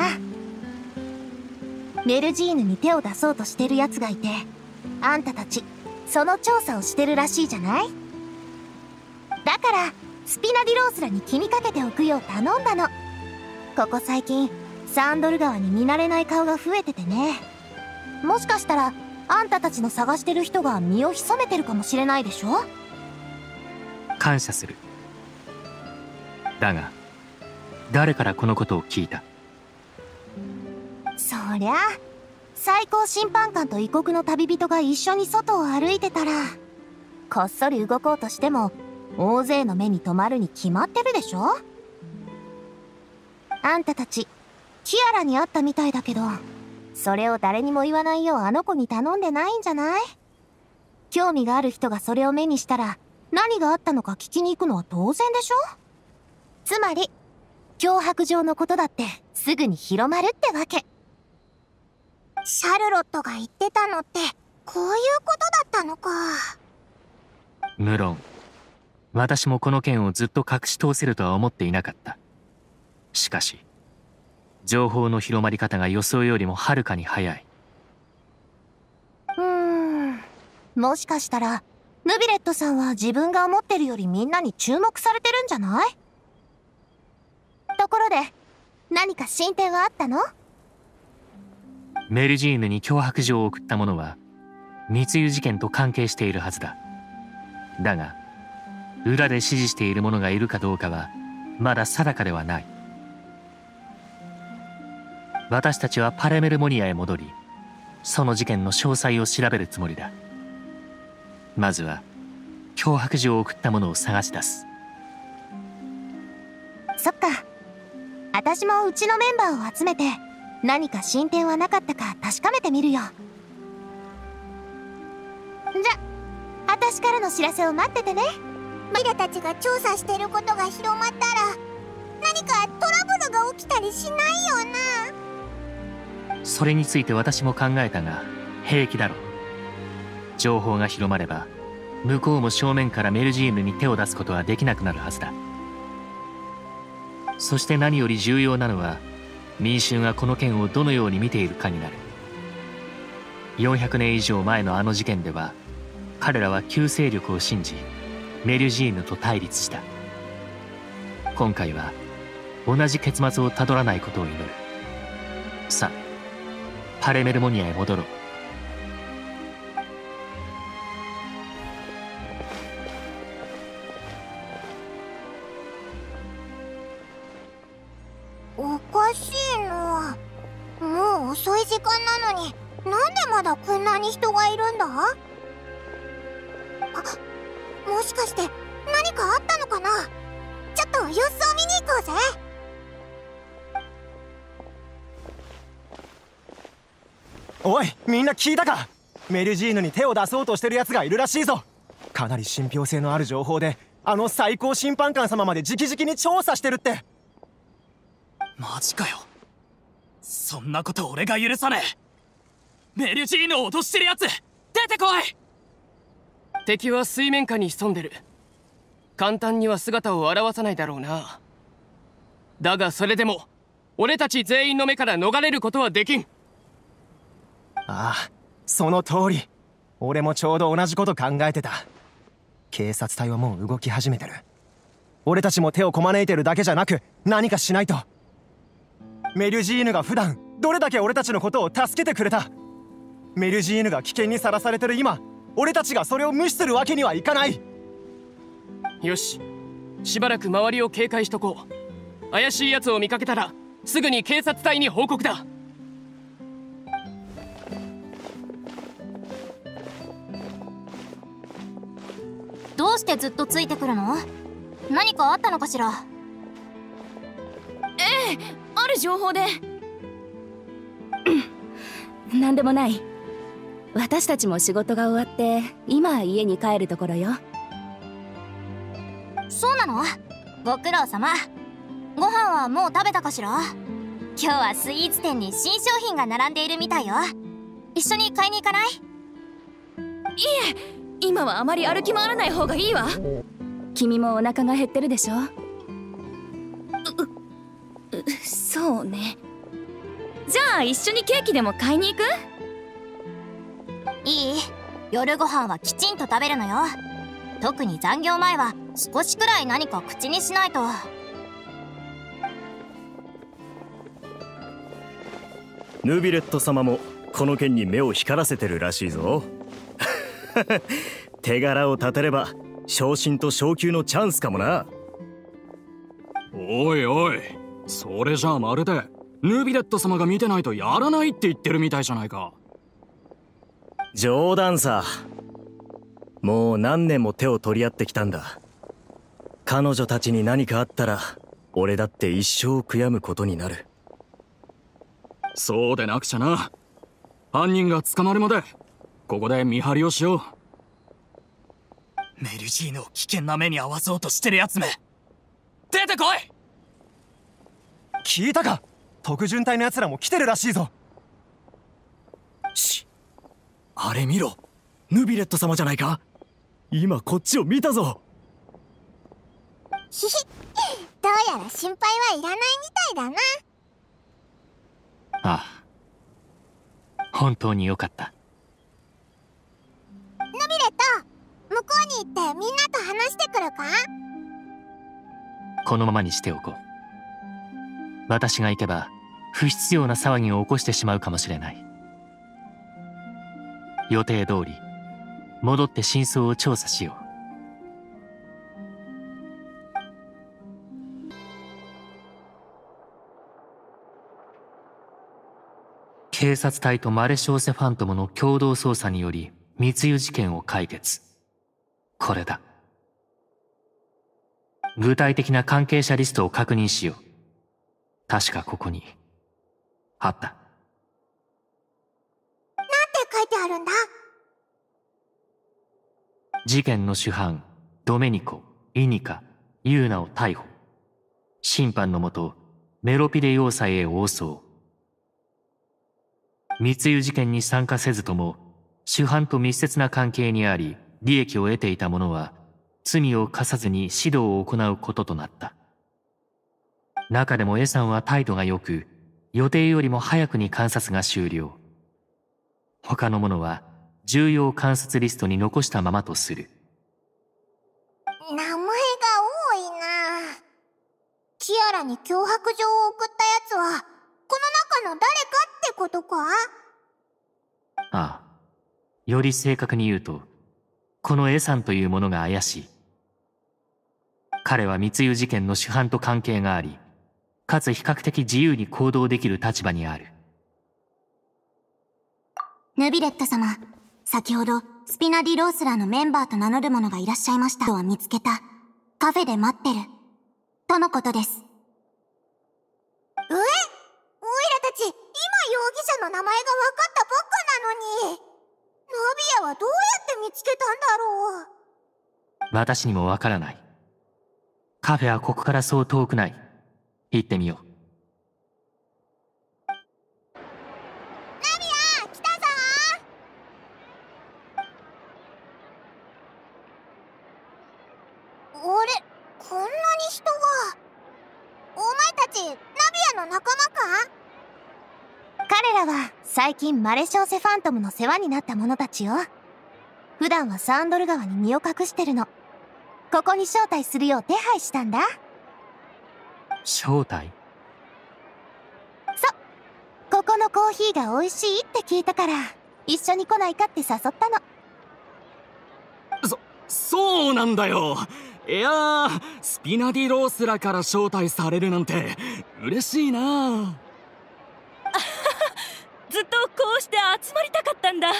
メルジーヌに手を出そうとしてるやつがいて、あんたたちその調査をしてるらしいじゃない。だからスピナディロースらに気にかけておくよう頼んだの。ここ最近サンドル川に見慣れない顔が増えててね。もしかしたらあんたたちの探してる人が身を潜めてるかもしれないでしょ。 感謝する。だが誰からこのことを聞いた？ そりゃ最高審判官と異国の旅人が一緒に外を歩いてたら、 こっそり動こうとしても大勢の目に留まるに決まってるでしょ。あんたたちキアラに会ったみたいだけど、それを誰にも言わないようあの子に頼んでないんじゃない？興味がある人がそれを目にしたら何があったのか聞きに行くのは当然でしょ。つまり脅迫状のことだってすぐに広まるってわけ。 シャルロットが言ってたのってこういうことだったのか。 無論私もこの件をずっと隠し通せるとは思っていなかった。しかし情報の広まり方が予想よりもはるかに早い。 もしかしたらヌビレットさんは自分が思ってるよりみんなに注目されてるんじゃない？ところで何か進展はあったの？ メルジーヌに脅迫状を送った者は密輸事件と関係しているはずだ。だが裏で指示している者がいるかどうかはまだ定かではない。私たちはパレメルモニアへ戻り、その事件の詳細を調べるつもりだ。まずは脅迫状を送った者を探し出す。 そっか。私もうちのメンバーを集めて何か進展はなかったか確かめてみるよ。じゃ、私からの知らせを待っててね。 ミラたちが調査してることが広まったら何かトラブルが起きたりしないよな。 それについて私も考えたが平気だろう。情報が広まれば向こうも正面からメルジーヌに手を出すことはできなくなるはずだ。そして何より重要なのは民衆がこの件をどのように見ているかになる。400年以上前のあの事件では彼らは旧勢力を信じメルジーヌと対立した。今回は同じ結末をたどらないことを祈る。さあパレメルモニアへ戻ろう。 おかしいな。もう遅い時間なのになんでまだこんなに人がいるんだ？もしかして何かあったのかな？ちょっと様子を見に行こうぜ。 おい、みんな聞いたか？メルジーヌに手を出そうとしてる奴がいるらしいぞ。かなり信憑性のある情報であの最高審判官様まで直々に調査してるって。 マジかよ。そんなこと俺が許さねえ。メルジーヌを脅してるやつ出てこい。 敵は水面下に潜んでる。簡単には姿を現さないだろうな。だがそれでも俺たち全員の目から逃れることはできん。 ああ、その通り。俺もちょうど同じこと考えてた。警察隊はもう動き始めてる。俺たちも手をこまねいてるだけじゃなく何かしないと。メルジーヌが普段どれだけ俺たちのことを助けてくれた。メルジーヌが危険にさらされてる今、俺たちがそれを無視するわけにはいかない。 よし、しばらく周りを警戒しとこう。怪しい奴を見かけたらすぐに警察隊に報告だ。 どうしてずっとついてくるの？何かあったのかしら？ ええ、ある情報で。なんでもない。私たちも仕事が終わって今家に帰るところよ。 そうなの？ご苦労様。ご飯はもう食べたかしら？今日はスイーツ店に新商品が並んでいるみたいよ。一緒に買いに行かない？いえ、今はあまり歩き回らない方がいいわ。君もお腹が減ってるでしょ？そうね。じゃあ一緒にケーキでも買いに行く？ いい？夜ご飯はきちんと食べるのよ。特に残業前は少しくらい何か口にしないと。 ヌビレット様もこの件に目を光らせてるらしいぞ。手柄を立てれば昇進と昇級のチャンスかもな。 おいおい、それじゃあまるでヌビレット様が見てないとやらないって言ってるみたいじゃないか。 冗談さ。 もう何年も手を取り合ってきたんだ。彼女たちに何かあったら俺だって一生悔やむことになる。 そうでなくちゃな。犯人が捕まるまでここで見張りをしよう。 メルジーヌを危険な目に遭わそうとしてるやつめ、出てこい。 聞いたか？特巡隊の奴らも来てるらしいぞ。 あれ見ろ、ヌビレット様じゃないか。今こっちを見たぞ。 ひひ、どうやら心配はいらないみたいだな。 ああ、本当によかった。 ヌビレット、向こうに行ってみんなと話してくるか？ このままにしておこう。私が行けば不必要な騒ぎを起こしてしまうかもしれない。予定通り戻って真相を調査しよう。警察隊とマレショーセ・ファントムの共同捜査により密輸事件を解決。これだ。具体的な関係者リストを確認しよう。確かここにあった。 なんて書いてあるんだ？ 事件の主犯ドメニコ、イニカ、ユーナを逮捕。審判のもとメロピデ要塞へ応送。密輸事件に参加せずとも主犯と密接な関係にあり利益を得ていた者は罪を課さずに指導を行うこととなった。中でもエさんは態度が良く、予定よりも早くに観察が終了。他の者は重要観察リストに残したままとする。 名前が多いな。キアラに脅迫状を送ったやつはこの中の誰かってことか？ ああ。より正確に言うと、このエさんという者が怪しい。彼は密輸事件の主犯と関係があり、かつ比較的自由に行動できる立場にある。 ヌビレット様、先ほどスピナディ・ロースラーのメンバーと名乗る者がいらっしゃいましたとは見つけた。カフェで待ってる。とのことです。 オイラたち、今容疑者の名前が分かったばっかなのに。ナビアはどうやって見つけたんだろう。 私にもわからない。カフェはここからそう遠くない。行ってみよう。 ナビア、来たぞー。あれ、こんなに人が。お前たち、ナビアの仲間か？ 彼らは最近マレショーセ・ファントムの世話になった者たちよ。普段はサンドル川に身を隠してるの。ここに招待するよう手配したんだ。 招待？ ここのコーヒーが美味しいって聞いたから一緒に来ないかって誘ったの。 そうなんだよ。いやー、スピナディロースらから招待されるなんて嬉しいな。 ずっとこうして集まりたかったんだ。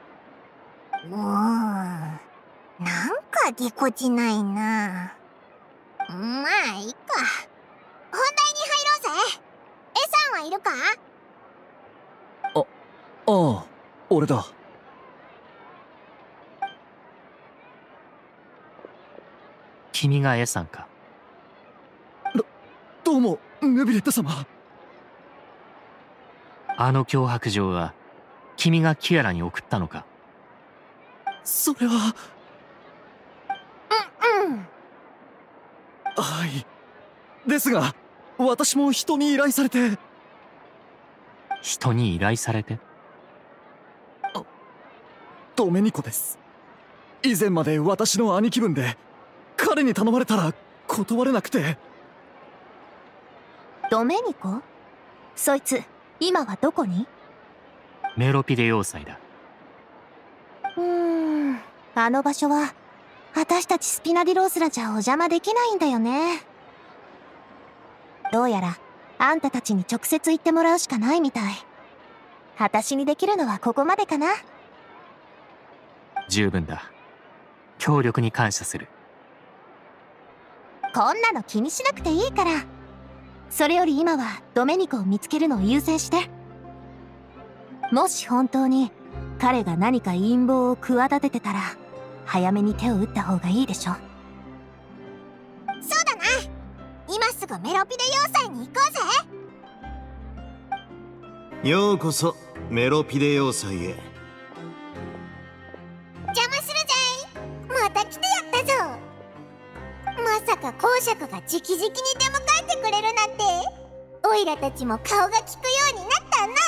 なんかぎこちないな。まあいいか。本題に入ろうぜ。エさんはいるか？ ああ、俺だ。 君がエさんか？ どうも、ヌビレット様。 あの脅迫状は君がキアラに送ったのか？ それは。はい。ですが、私も人に依頼されて。 人に依頼されて？ ドメニコです。以前まで私の兄貴分で、彼に頼まれたら断れなくて。 ドメニコ？そいつ今はどこに？ メロピデ要塞だ。 あの場所は私たちスピナディロースらじゃお邪魔できないんだよね。どうやらあんたたちに直接言ってもらうしかないみたい。私にできるのはここまでかな。 十分だ。 強力に感謝する。 こんなの気にしなくていいから。それより今はドメニコを見つけるのを優先して。もし本当に彼が何か陰謀を企ててたら早めに手を打った方がいいでしょ。 そうだな。今すぐメロピデ要塞に行こうぜ。 ようこそメロピデ要塞へ。 邪魔するぜい。また来てやったぞ。まさか公爵が直々に出迎えてくれるなんて。オイラたちも顔が利くようになったな。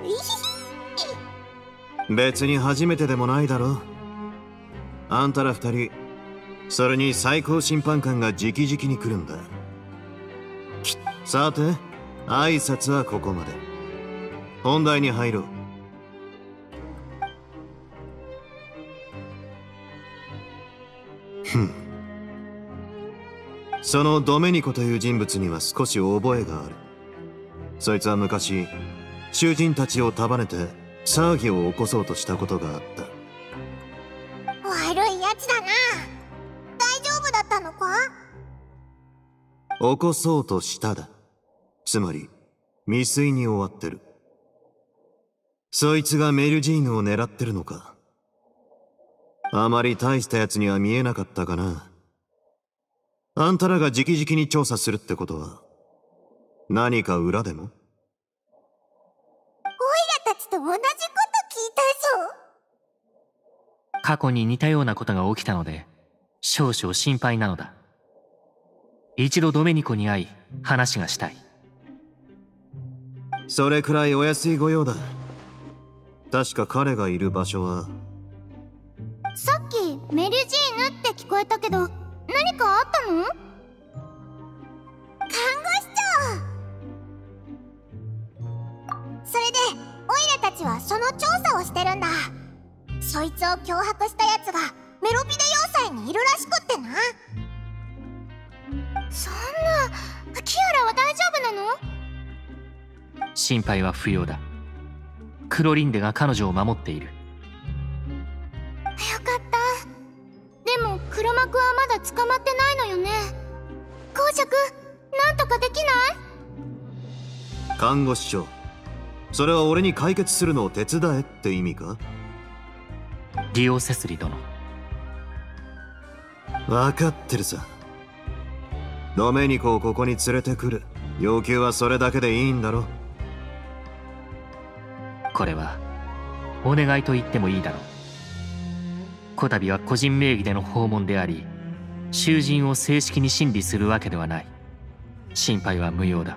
別に初めてでもないだろ。あんたら二人、それに最高審判官が直々に来るんだ。さて、挨拶はここまで。本題に入ろう。そのドメニコという人物には少し覚えがある。そいつは昔、囚人たちを束ねて騒ぎを起こそうとしたことがあった。 悪いやつだな。大丈夫だったのか？ 起こそうとしただ。つまり未遂に終わってる。そいつがメルジーヌを狙ってるのか。あまり大したやつには見えなかったかな。あんたらが直々に調査するってことは何か裏でも？ オイラたちと同じこと聞いたぞ。 過去に似たようなことが起きたので少々心配なのだ。一度ドメニコに会い話がしたい。 それくらいお安い御用だ。確か彼がいる場所は。 さっきメルジーヌって聞こえたけど、何かあったの？看護師長。それでオイラたちはその調査をしてるんだ。そいつを脅迫したやつがメロピデ要塞にいるらしくってな。そんな、キアラは大丈夫なの？ 心配は不要だ。クロリンデが彼女を守っている。 よかった。でも黒幕はまだ捕まってないのよね。公爵、なんとかできない？ 看護師長、それは俺に解決するのを手伝えって意味か？ ディオセスリ殿。 分かってるさ。ドメニコをここに連れてくる。要求はそれだけでいいんだろ。 これはお願いと言ってもいいだろう。こたびは個人名義での訪問であり、囚人を正式に審理するわけではない。心配は無用だ。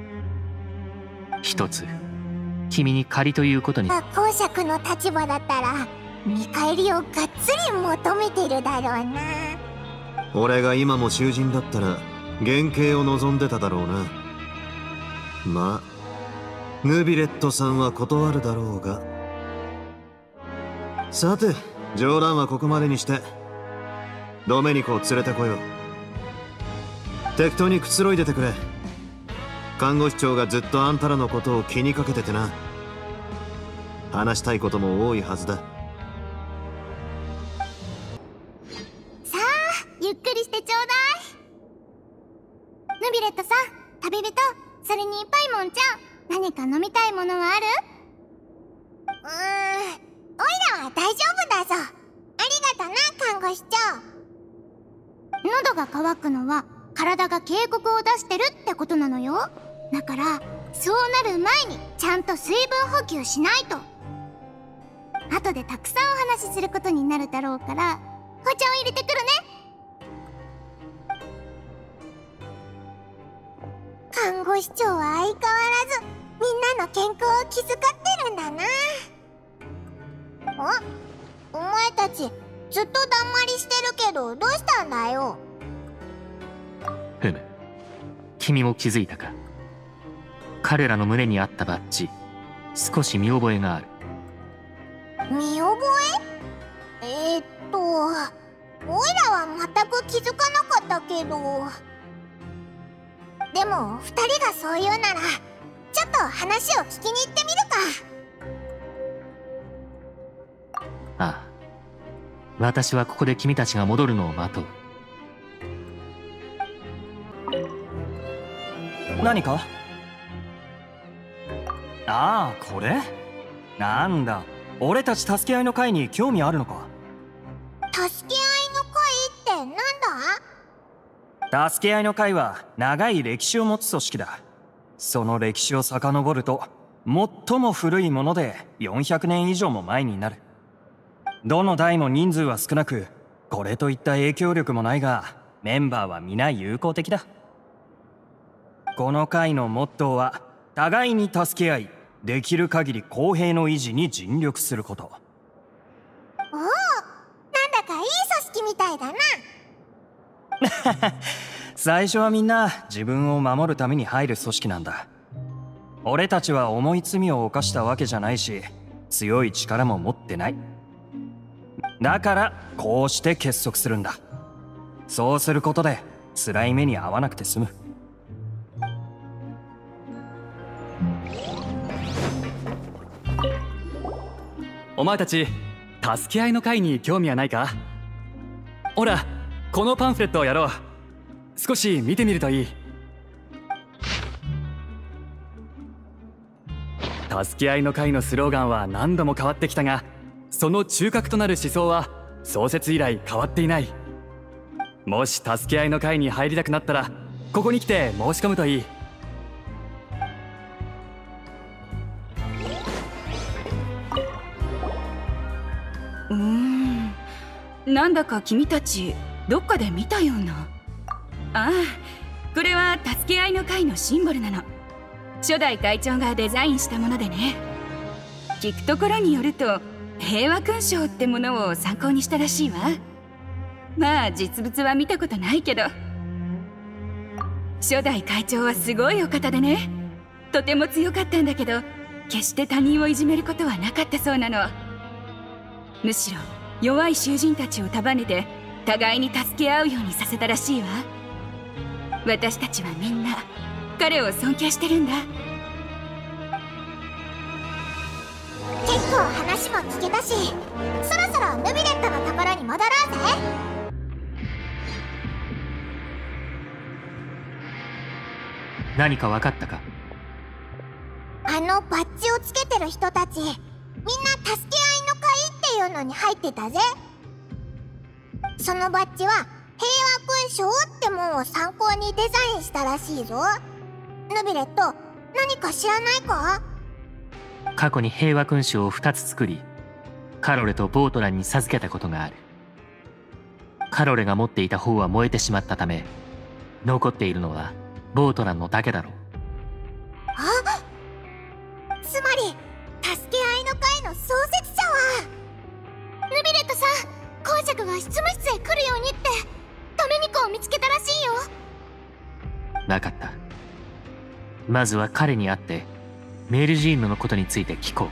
一つ君に借りということに。 公爵の立場だったら見返りをがっつり求めてるだろうな。 俺が今も囚人だったら減刑を望んでただろうな。まあヌビレットさんは断るだろうが。さて、冗談はここまでにしてドメニコを連れてこよう。適当にくつろいでてくれ。看護師長がずっとあんたらのことを気にかけててな。話したいことも多いはずだ。 さあ、ゆっくりしてちょうだい。ヌビレットさん、旅人、それにパイモンちゃん、何か飲みたいものはある？オイラは大丈夫だぞ。ありがとな、看護師長。喉が渇くのは体が警告を出してるってことなのよ。だからそうなる前にちゃんと水分補給しないと。後でたくさんお話しすることになるだろうから、お茶を入れてくるね。看護師長は相変わらずみんなの健康を気遣ってるんだな。お前たちずっとだんまりしてるけどどうしたんだよ。 ふむ、君も気づいたか。彼らの胸にあったバッジ、少し見覚えがある。 見覚え？オイラは全く気づかなかったけど。でも2人がそう言うならちょっと話を聞きに行ってみるか。 ああ、 私はここで君たちが戻るのを待とう。 何か？ああ、これ？なんだ、俺たち助け合いの会に興味あるのか？ 助け合いの会ってなんだ？ 助け合いの会は長い歴史を持つ組織だ。その歴史を遡ると最も古いもので400年以上も前になる。どの代も人数は少なく、これといった影響力もないが、メンバーは皆友好的だ。この会のモットーは、互いに助け合い、できる限り公平の維持に尽力すること。 おお、なんだかいい組織みたいだな。 最初はみんな自分を守るために入る組織なんだ。俺たちは重い罪を犯したわけじゃないし、強い力も持ってない。だからこうして結束するんだ。そうすることで辛い目に遭わなくて済む。 お前たち助け合いの会に興味はないか？ほら、このパンフレットをやろう。少し見てみるといい。助け合いの会のスローガンは何度も変わってきたが、その中核となる思想は創設以来変わっていない。もし助け合いの会に入りたくなったら、ここに来て申し込むといい。 なんだか君たちどっかで見たような。ああ、これは助け合いの会のシンボルなの。初代会長がデザインしたものでね。聞くところによると平和勲章ってものを参考にしたらしいわ。まあ実物は見たことないけど、初代会長はすごいお方でね、とても強かったんだけど、決して他人をいじめることはなかったそうなの。むしろ弱い囚人たちを束ねて互いに助け合うようにさせたらしいわ。私たちはみんな彼を尊敬してるんだ。 結構話も聞けたし、そろそろヌビレットのところに戻ろうぜ。 何か分かったか？ あのバッジをつけてる人たち、みんな助け合いの会っていうのに入ってたぜ。そのバッジは平和勲章ってもんを参考にデザインしたらしいぞ。ヌビレット、何か知らないか？ 過去に平和勲章を2つ作り、カロレとボートランに授けたことがある。カロレが持っていた方は燃えてしまったため、残っているのはボートランのだけだろう。 あ、つまり助け合いの会の創設者はヌビレットさん、公爵が執務室へ来るようにってドメニコを見つけたらしいよ。 分かった。まずは彼に会ってメルジーヌのことについて聞こ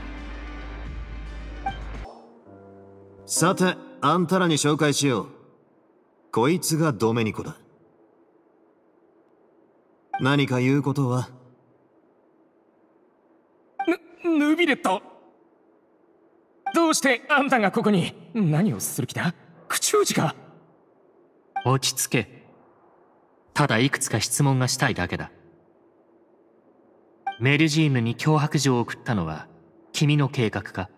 う。 さて、あんたらに紹介しよう。こいつがドメニコだ。何か言うことは？ ヌビレット、どうしてあんたがここに？何をする気だ？口封じか？ 落ち着け。ただいくつか質問がしたいだけだ。メルジーヌに脅迫状を送ったのは君の計画か？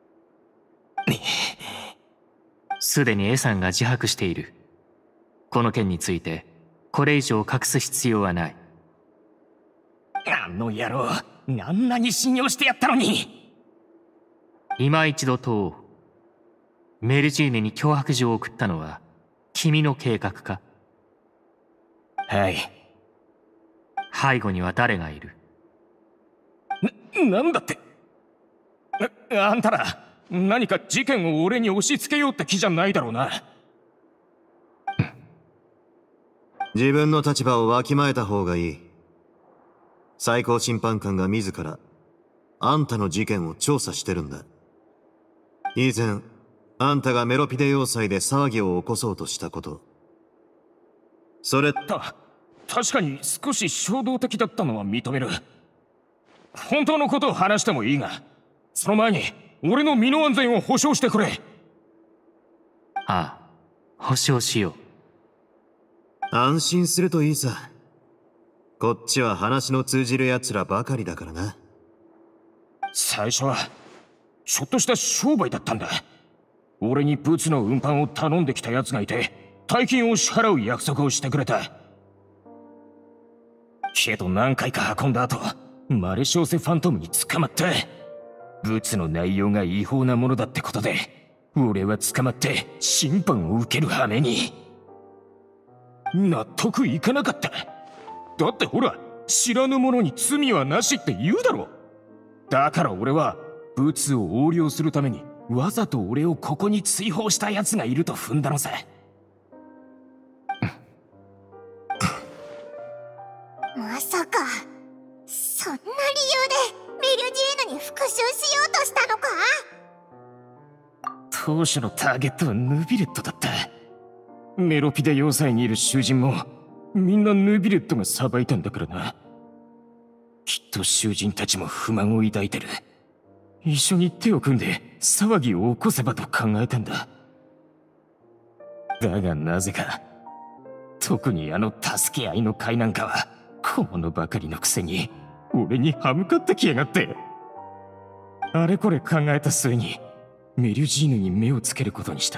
すでにエサンが自白している。この件についてこれ以上隠す必要はない。 あの野郎、あんなに信用してやったのに。 今一度問おう。メルジーヌに脅迫状を送ったのは君の計画か？ はい。 背後には誰がいる？ なんだって？あんたら何か事件を俺に押し付けようって気じゃないだろうな。 自分の立場をわきまえた方がいい。最高審判官が自らあんたの事件を調査してるんだ。以前あんたがメロピデ要塞で騒ぎを起こそうとしたこと、それ確かに少し衝動的だったのは認める。本当のことを話してもいいが、その前に俺の身の安全を保証してくれ。 ああ、保証しよう。安心するといいさ。こっちは話の通じる奴らばかりだからな。 最初はちょっとした商売だったんだ。俺にブツの運搬を頼んできた奴がいて、大金を支払う約束をしてくれた。けど何回か運んだ後、マレショーセファントムに捕まった。ブツの内容が違法なものだってことで、俺は捕まって審判を受ける羽目に。納得いかなかった。だってほら、知らぬ者に罪はなしって言うだろ。だから俺はブツを横領するためにわざと俺をここに追放した奴がいると踏んだのさ。 まさかそんな理由でメリュジーヌに復讐しようとしたのか？ 当初のターゲットはヌビレットだった。メロピデ要塞にいる囚人もみんなヌビレットが裁いたんだからな。きっと囚人たちも不満を抱いてる。一緒に手を組んで騒ぎを起こせばと考えたんだ。だがなぜか、特にあの助け合いの会なんかは小物ばかりのくせに俺に歯向かってきやがって。あれこれ考えた末にメリュジーヌに目をつけることにした。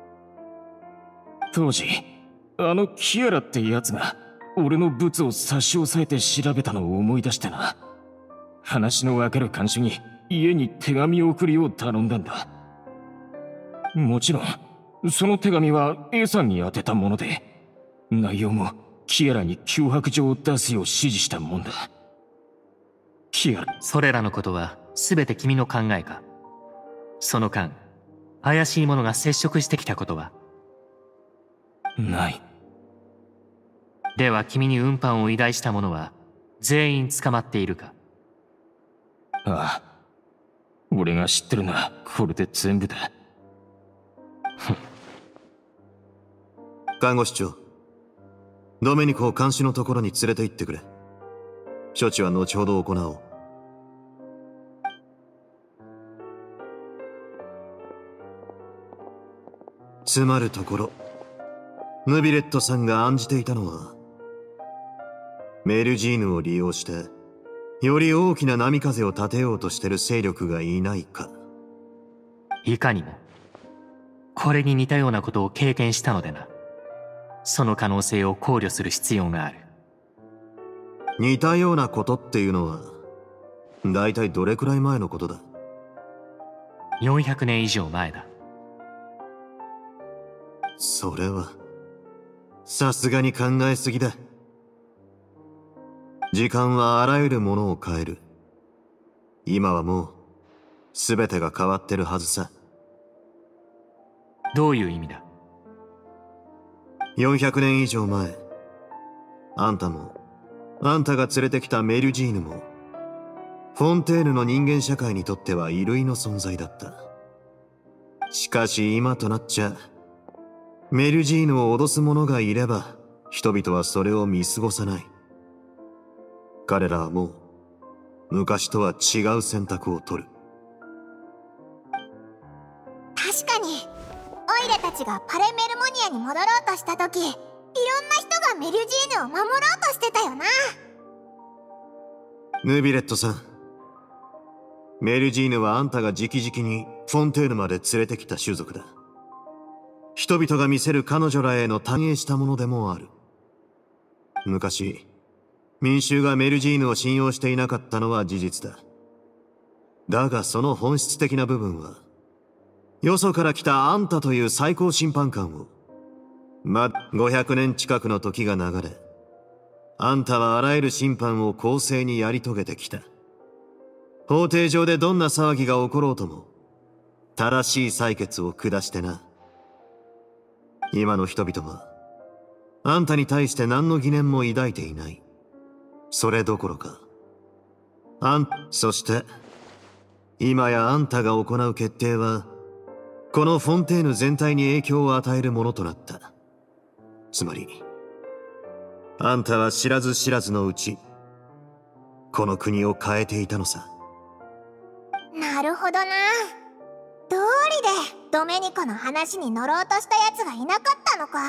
当時あのキアラってやつが俺のブツを差し押さえて調べたのを思い出してな。話のわかる看守に家に手紙を送るよう頼んだんだ。もちろんその手紙は A さんに宛てたもので、内容もキアラに脅迫状を出すよう指示したもんだ。キアラ、 それらのことは全て君の考えか？その間怪しい者が接触してきたことは？ ない。 では君に運搬を依頼した者は全員捕まっているか？ ああ、俺が知ってるのはこれで全部だ。 看護師長、ドメニコを監視のところに連れて行ってくれ。処置は後ほど行おう。つまるところ、ヌビレットさんが案じていたのは、メルジーヌを利用してより大きな波風を立てようとしてる勢力がいないか。 いかにもこれに似たようなことを経験したのでな。その可能性を考慮する必要がある。 似たようなことっていうのはだいたいどれくらい前のことだ ？400年以上前だ。 それはさすがに考えすぎだ。時間はあらゆるものを変える。今はもう全てが変わってるはずさ。 どういう意味だ ？400年以上前、あんたもあんたが連れてきたメルジーヌもフォンテーヌの人間社会にとっては異類の存在だった。しかし今となっちゃメルジーヌを脅す者がいれば人々はそれを見過ごさない。彼らはもう昔とは違う選択を取る。 確かにオイラたちがパレメルモニアに戻ろうとした時、いろんな人がメリュジーヌを守ろうとしてたよな。 ヌビレットさん、メルジーヌはあんたが直々にフォンテーヌまで連れてきた種族だ。人々が見せる彼女らへの単影したものでもある。昔民衆がメルジーヌを信用していなかったのは事実だ。だがその本質的な部分は、よそから来たあんたという最高審判官を、500年近くの時が流れ、あんたはあらゆる審判を公正にやり遂げてきた。法廷上でどんな騒ぎが起ころうとも、正しい裁決を下してな。今の人々は、あんたに対して何の疑念も抱いていない。それどころか、そして、今やあんたが行う決定は、このフォンテーヌ全体に影響を与えるものとなった。つまり、あんたは知らず知らずのうち、この国を変えていたのさ。 なるほどな。 どうりでドメニコの話に乗ろうとした奴がいなかったのか。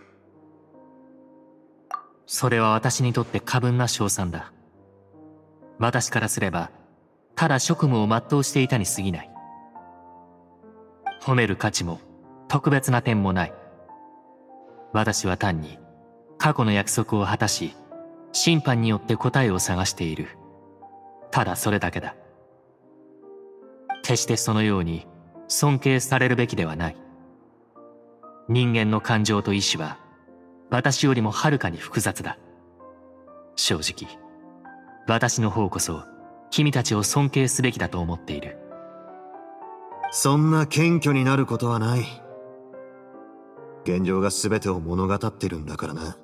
それは私にとって過分な称賛だ。私からすればただ職務を全うしていたに過ぎない。褒める価値も特別な点もない。私は単に過去の約束を果たし、審判によって答えを探している。ただそれだけだ。決してそのように尊敬されるべきではない。人間の感情と意志は私よりもはるかに複雑だ。正直、私の方こそ君たちを尊敬すべきだと思っている。 そんな謙虚になることはない。現状が全てを物語ってるんだからな。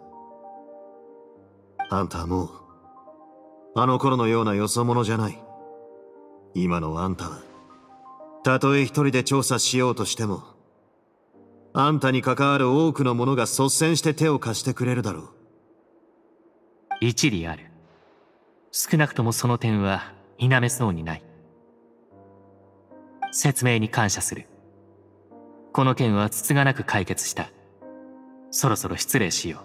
あんたはもうあの頃のようなよそ者じゃない。今のあんたはたとえ一人で調査しようとしても、あんたに関わる多くの者が率先して手を貸してくれるだろう。 一理ある。少なくともその点は否めそうにない。説明に感謝する。この件はつつがなく解決した。そろそろ失礼しよう。 も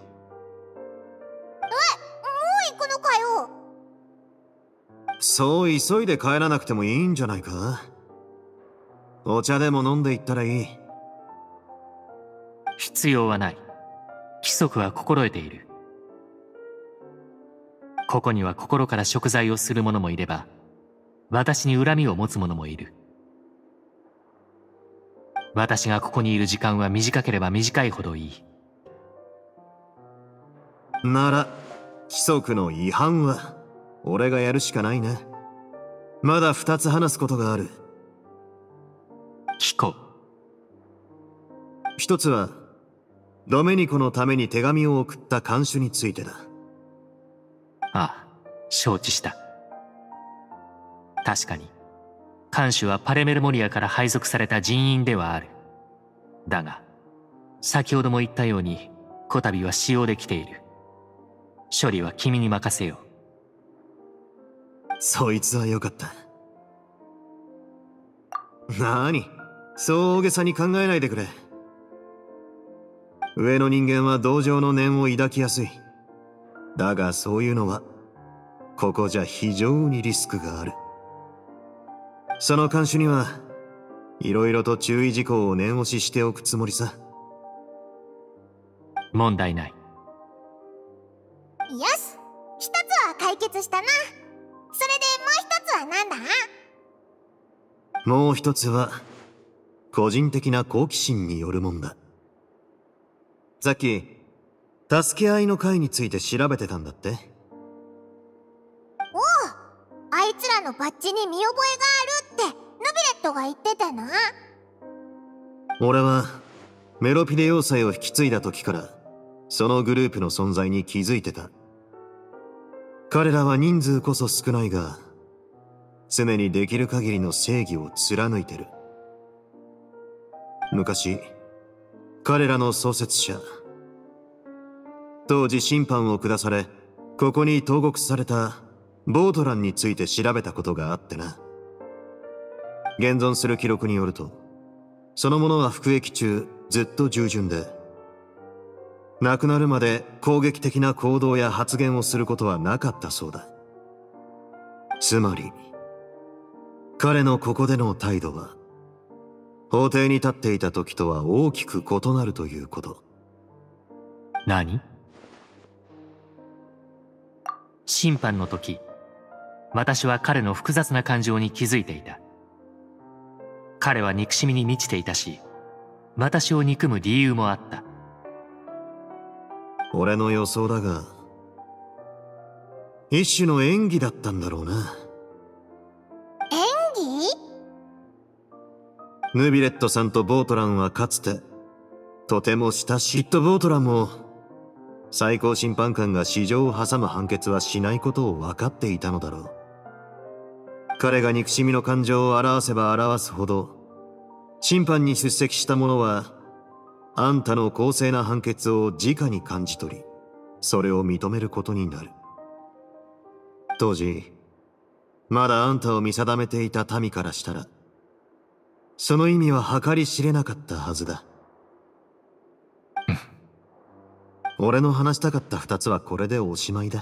う行くのかよ。 そう急いで帰らなくてもいいんじゃないか。お茶でも飲んでいったらいい。 必要はない。規則は心得ている。ここには心から贖罪をする者もいれば、私に恨みを持つ者もいる。私がここにいる時間は短ければ短いほどいい。 なら規則の違反は俺がやるしかないな。まだ2つ話すことがある。 聞こう。 一つはドメニコのために手紙を送った看守についてだ。 ああ、承知した。確かに看守はパレメルモリアから配属された人員ではある。だが先ほども言ったようにこたびは使用できている。処理は君に任せよう。そいつはよかった。なに、そう大げさに考えないでくれ。上の人間は同情の念を抱きやすい。だがそういうのはここじゃ非常にリスクがある。その看守にはいろいろと注意事項を念押ししておくつもりさ。 問題ない。 よし、一つは解決したな。それでもう一つは何だ？ もう一つは個人的な好奇心によるもんだ。さっき助け合いの会について調べてたんだって。 おう、あいつらのバッジに見覚えがあるってヌビレットが言ってたな。 俺はメロピデ要塞を引き継いだ時からそのグループの存在に気づいてた。彼らは人数こそ少ないが常にできる限りの正義を貫いてる。昔彼らの創設者、当時審判を下されここに投獄されたボートランについて調べたことがあってな。現存する記録によると、その者は服役中ずっと従順で、亡くなるまで攻撃的な行動や発言をすることはなかったそうだ。つまり彼のここでの態度は法廷に立っていた時とは大きく異なるということ。 何？審判の時、私は彼の複雑な感情に気づいていた。彼は憎しみに満ちていたし、私を憎む理由もあった。 俺の予想だが、一種の演技だったんだろうな。 演技？ ヌビレットさんとボートランはかつてとても親しい。きっとボートランも最高審判官が私情を挟む判決はしないことを分かっていたのだろう。彼が憎しみの感情を表せば表すほど、審判に出席した者はあんたの公正な判決を直に感じ取り、それを認めることになる。当時まだあんたを見定めていた民からしたら、 その意味は計り知れなかったはずだ。俺の話したかった2つはこれでおしまいだ。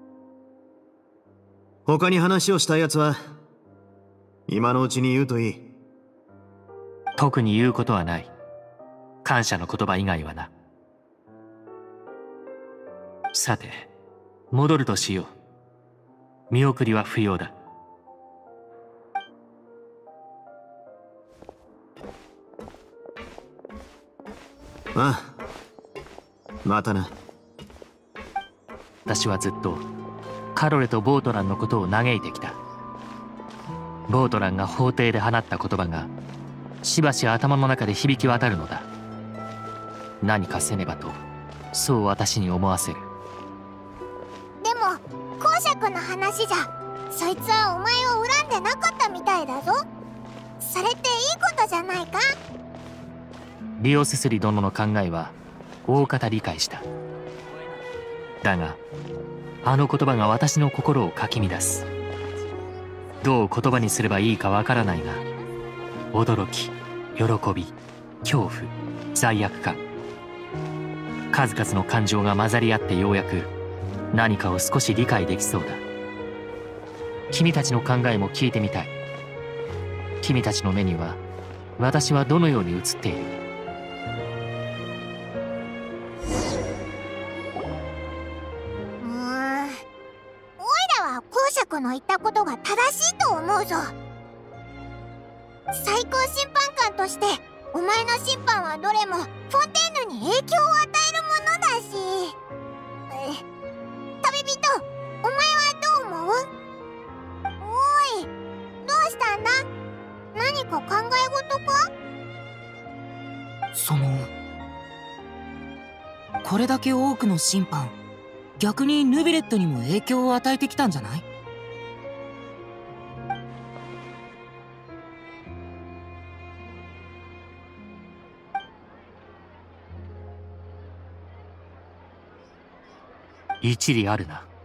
他に話をしたいやつは今のうちに言うといい。 特に言うことはない。感謝の言葉以外はな。さて、戻るとしよう。見送りは不要だ。 ああ、またな。 私はずっとカロレとボートランのことを嘆いてきた。ボートランが法廷で放った言葉がしばし頭の中で響き渡るのだ。何かせねばと、そう私に思わせる。 でも公爵の話じゃ、そいつはお前を恨んでなかったみたいだぞ。それっていいことじゃないか。 リオセスリ殿の考えは大方理解した。だがあの言葉が私の心をかき乱す。どう言葉にすればいいかわからないが、驚き、喜び、恐怖、罪悪感、数々の感情が混ざり合ってようやく何かを少し理解できそうだ。君たちの考えも聞いてみたい。君たちの目には私はどのように映っている？ 公爵の言ったことが正しいと思うぞ。最高審判官としてお前の審判はどれもフォンテーヌに影響を与えるものだし。旅人、お前はどう思う？おい、どうしたんだ？何か考え事か？ これだけ多くの審判、逆にヌビレットにも影響を与えてきたんじゃない？ 一理あるな。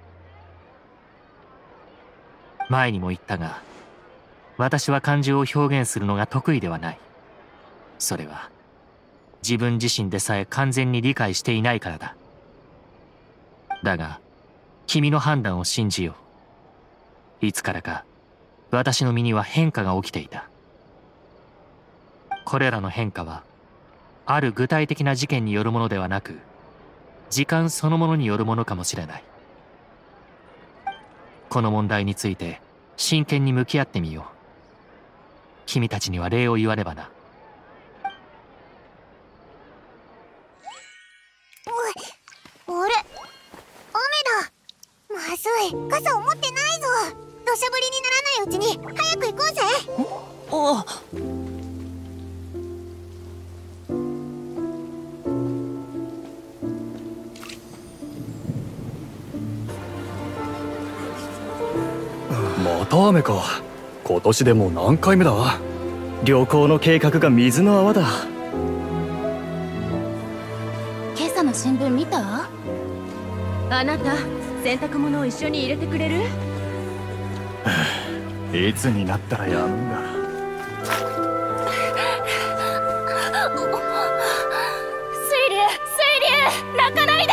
前にも言ったが、私は感情を表現するのが得意ではない。それは自分自身でさえ完全に理解していないからだ。だが君の判断を信じよう。いつからか私の身には変化が起きていた。これらの変化はある具体的な事件によるものではなく、時間そのものによるものかもしれない。この問題について真剣に向き合ってみよう。君たちには礼を言わねばな。 あれ、雨だ。まずい、傘を持ってないぞ。土砂降りにならないうちに早く行こうぜ。 ああ。 また雨か。今年でもう何回目だ。 旅行の計画が水の泡だ。 今朝の新聞見た？あなた、洗濯物を一緒に入れてくれる？ いつになったらやむんだ。 水流、泣かないで！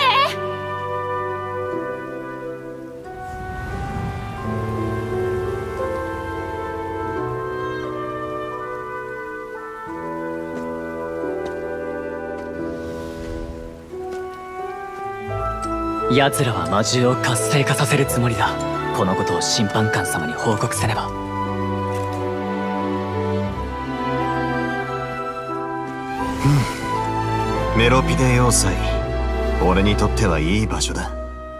奴らは魔獣を活性化させるつもりだ。このことを審判官様に報告せねば。 メロピデ要塞、俺にとってはいい場所だ。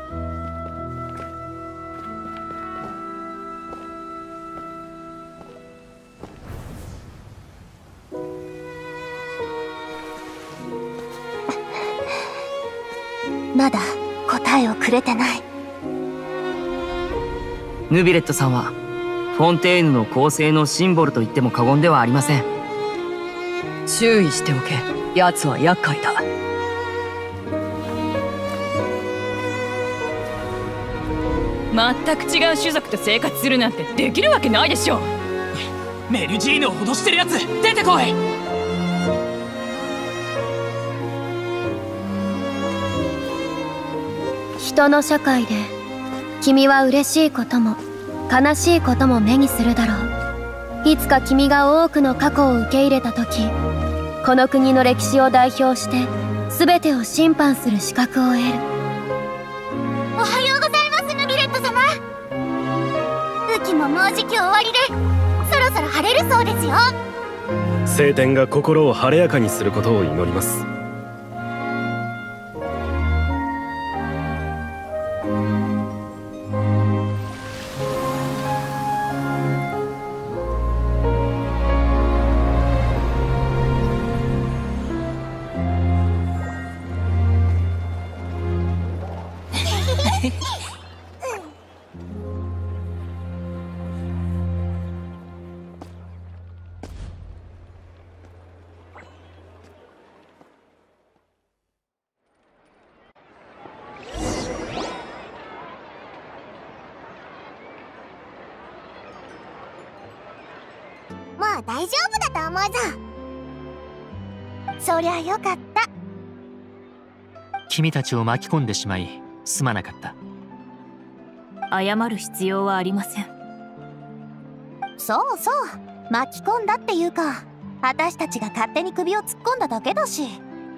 まだ答えをくれてない。 ヌビレットさんはフォンテーヌの構成のシンボルと言っても過言ではありません。注意しておけ。奴は厄介だ。 全く違う種族と生活するなんてできるわけないでしょ。 メルジーヌを脅してるやつ出てこい。 人の社会で君は嬉しいことも悲しいことも目にするだろう。いつか君が多くの過去を受け入れた時、この国の歴史を代表して全てを審判する資格を得る。 おはようございます、ヌビレット様。雨季ももうじき終わりで、そろそろ晴れるそうですよ。 晴天が心を晴れやかにすることを祈ります。 もう大丈夫だと思うぞ。そりゃよかった。 君たちを巻き込んでしまいすまなかった。 謝る必要はありません。 そうそう、巻き込んだっていうか、私たちが勝手に首を突っ込んだだけだし。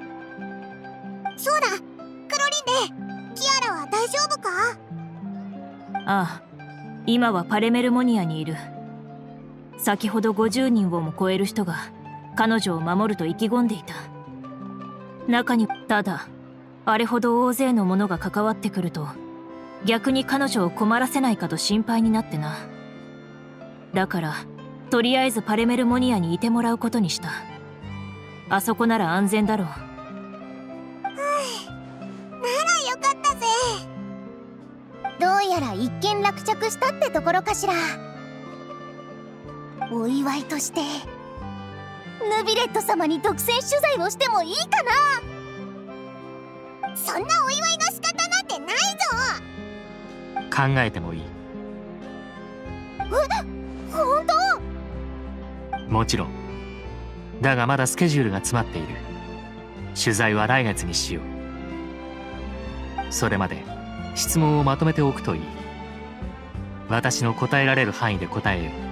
そうだ、クロリンデ、キアラは大丈夫か？ ああ、今はパレメルモニアにいる。先ほど50人をも超える人が彼女を守ると意気込んでいた。中にただあれほど大勢の者が関わってくると逆に彼女を困らせないかと心配になってな。だからとりあえずパレメルモニアにいてもらうことにした。あそこなら安全だろう。 ならよかったぜ。どうやら一件落着したってところかしら。お祝いとしてヌビレット様に独占取材をしてもいいかな。そんなお祝いの仕方なんてないぞ。 考えてもいい。 本当？ もちろん。だがまだスケジュールが詰まっている。取材は来月にしよう。それまで質問をまとめておくといい。私の答えられる範囲で答えよう。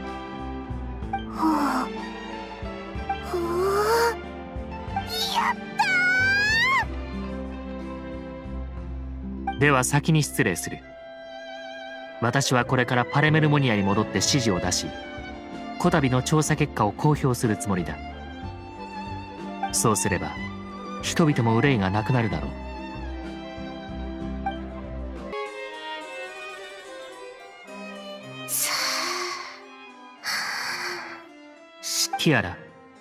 では先に失礼する。私はこれからパレメルモニアに戻って指示を出し、こたびの調査結果を公表するつもりだ。そうすれば人々も憂いがなくなるだろう。キアラ。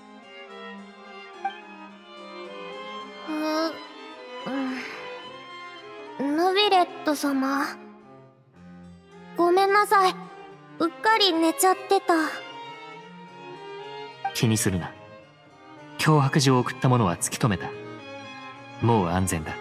ヌビレット様、ごめんなさい。うっかり寝ちゃってた。 気にするな。脅迫状を送った者は突き止めた。もう安全だ。 あ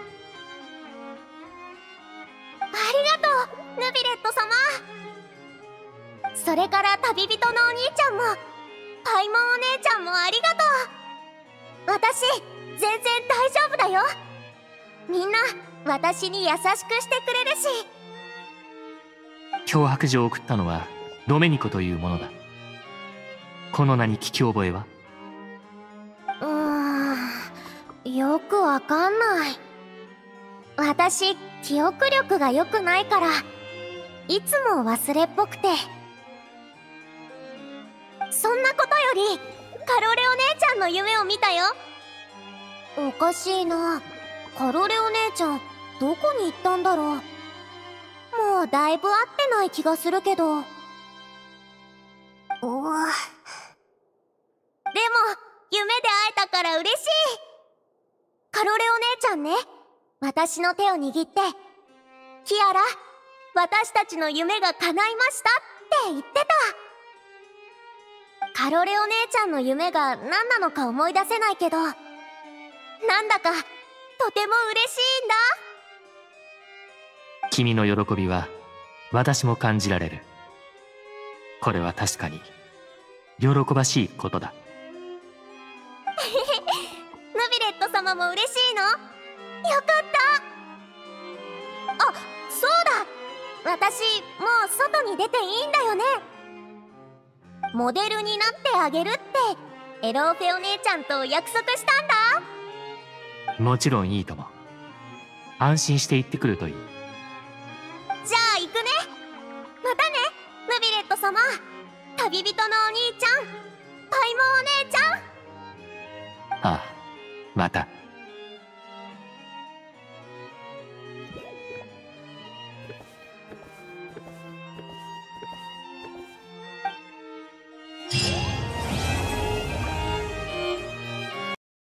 りがとう、ヌビレット様。それから旅人のお兄ちゃんもパイモンお姉ちゃんもありがとう。私全然大丈夫だよ。みんな私に優しくしてくれるし。 脅迫状を送ったのはドメニコというものだ。この名に聞き覚えは？ よくわかんない。私記憶力が良くないからいつも忘れっぽくて。そんなことよりカロレお姉ちゃんの夢を見たよ。おかしいな。カロレお姉ちゃんどこに行ったんだろう。もうだいぶ会ってない気がするけど。でも夢で会えたから嬉しい。カロレお姉ちゃんね、私の手を握って、キアラ、私たちの夢が叶いましたって言ってた。カロレお姉ちゃんの夢が何なのか思い出せないけど、なんだかとても嬉しいんだ。 君の喜びは私も感じられる。これは確かに喜ばしいことだ。 ヌビレット様も嬉しいの？よかった。あ、そうだ、私もう外に出ていいんだよね。モデルになってあげるってエローフェお姉ちゃんと約束したんだ。 もちろんいいとも。安心して行ってくるといい。 じゃあ行くね。またね、ヌビレット様。旅人のお兄ちゃん、パイモお姉ちゃん。 ああ、また。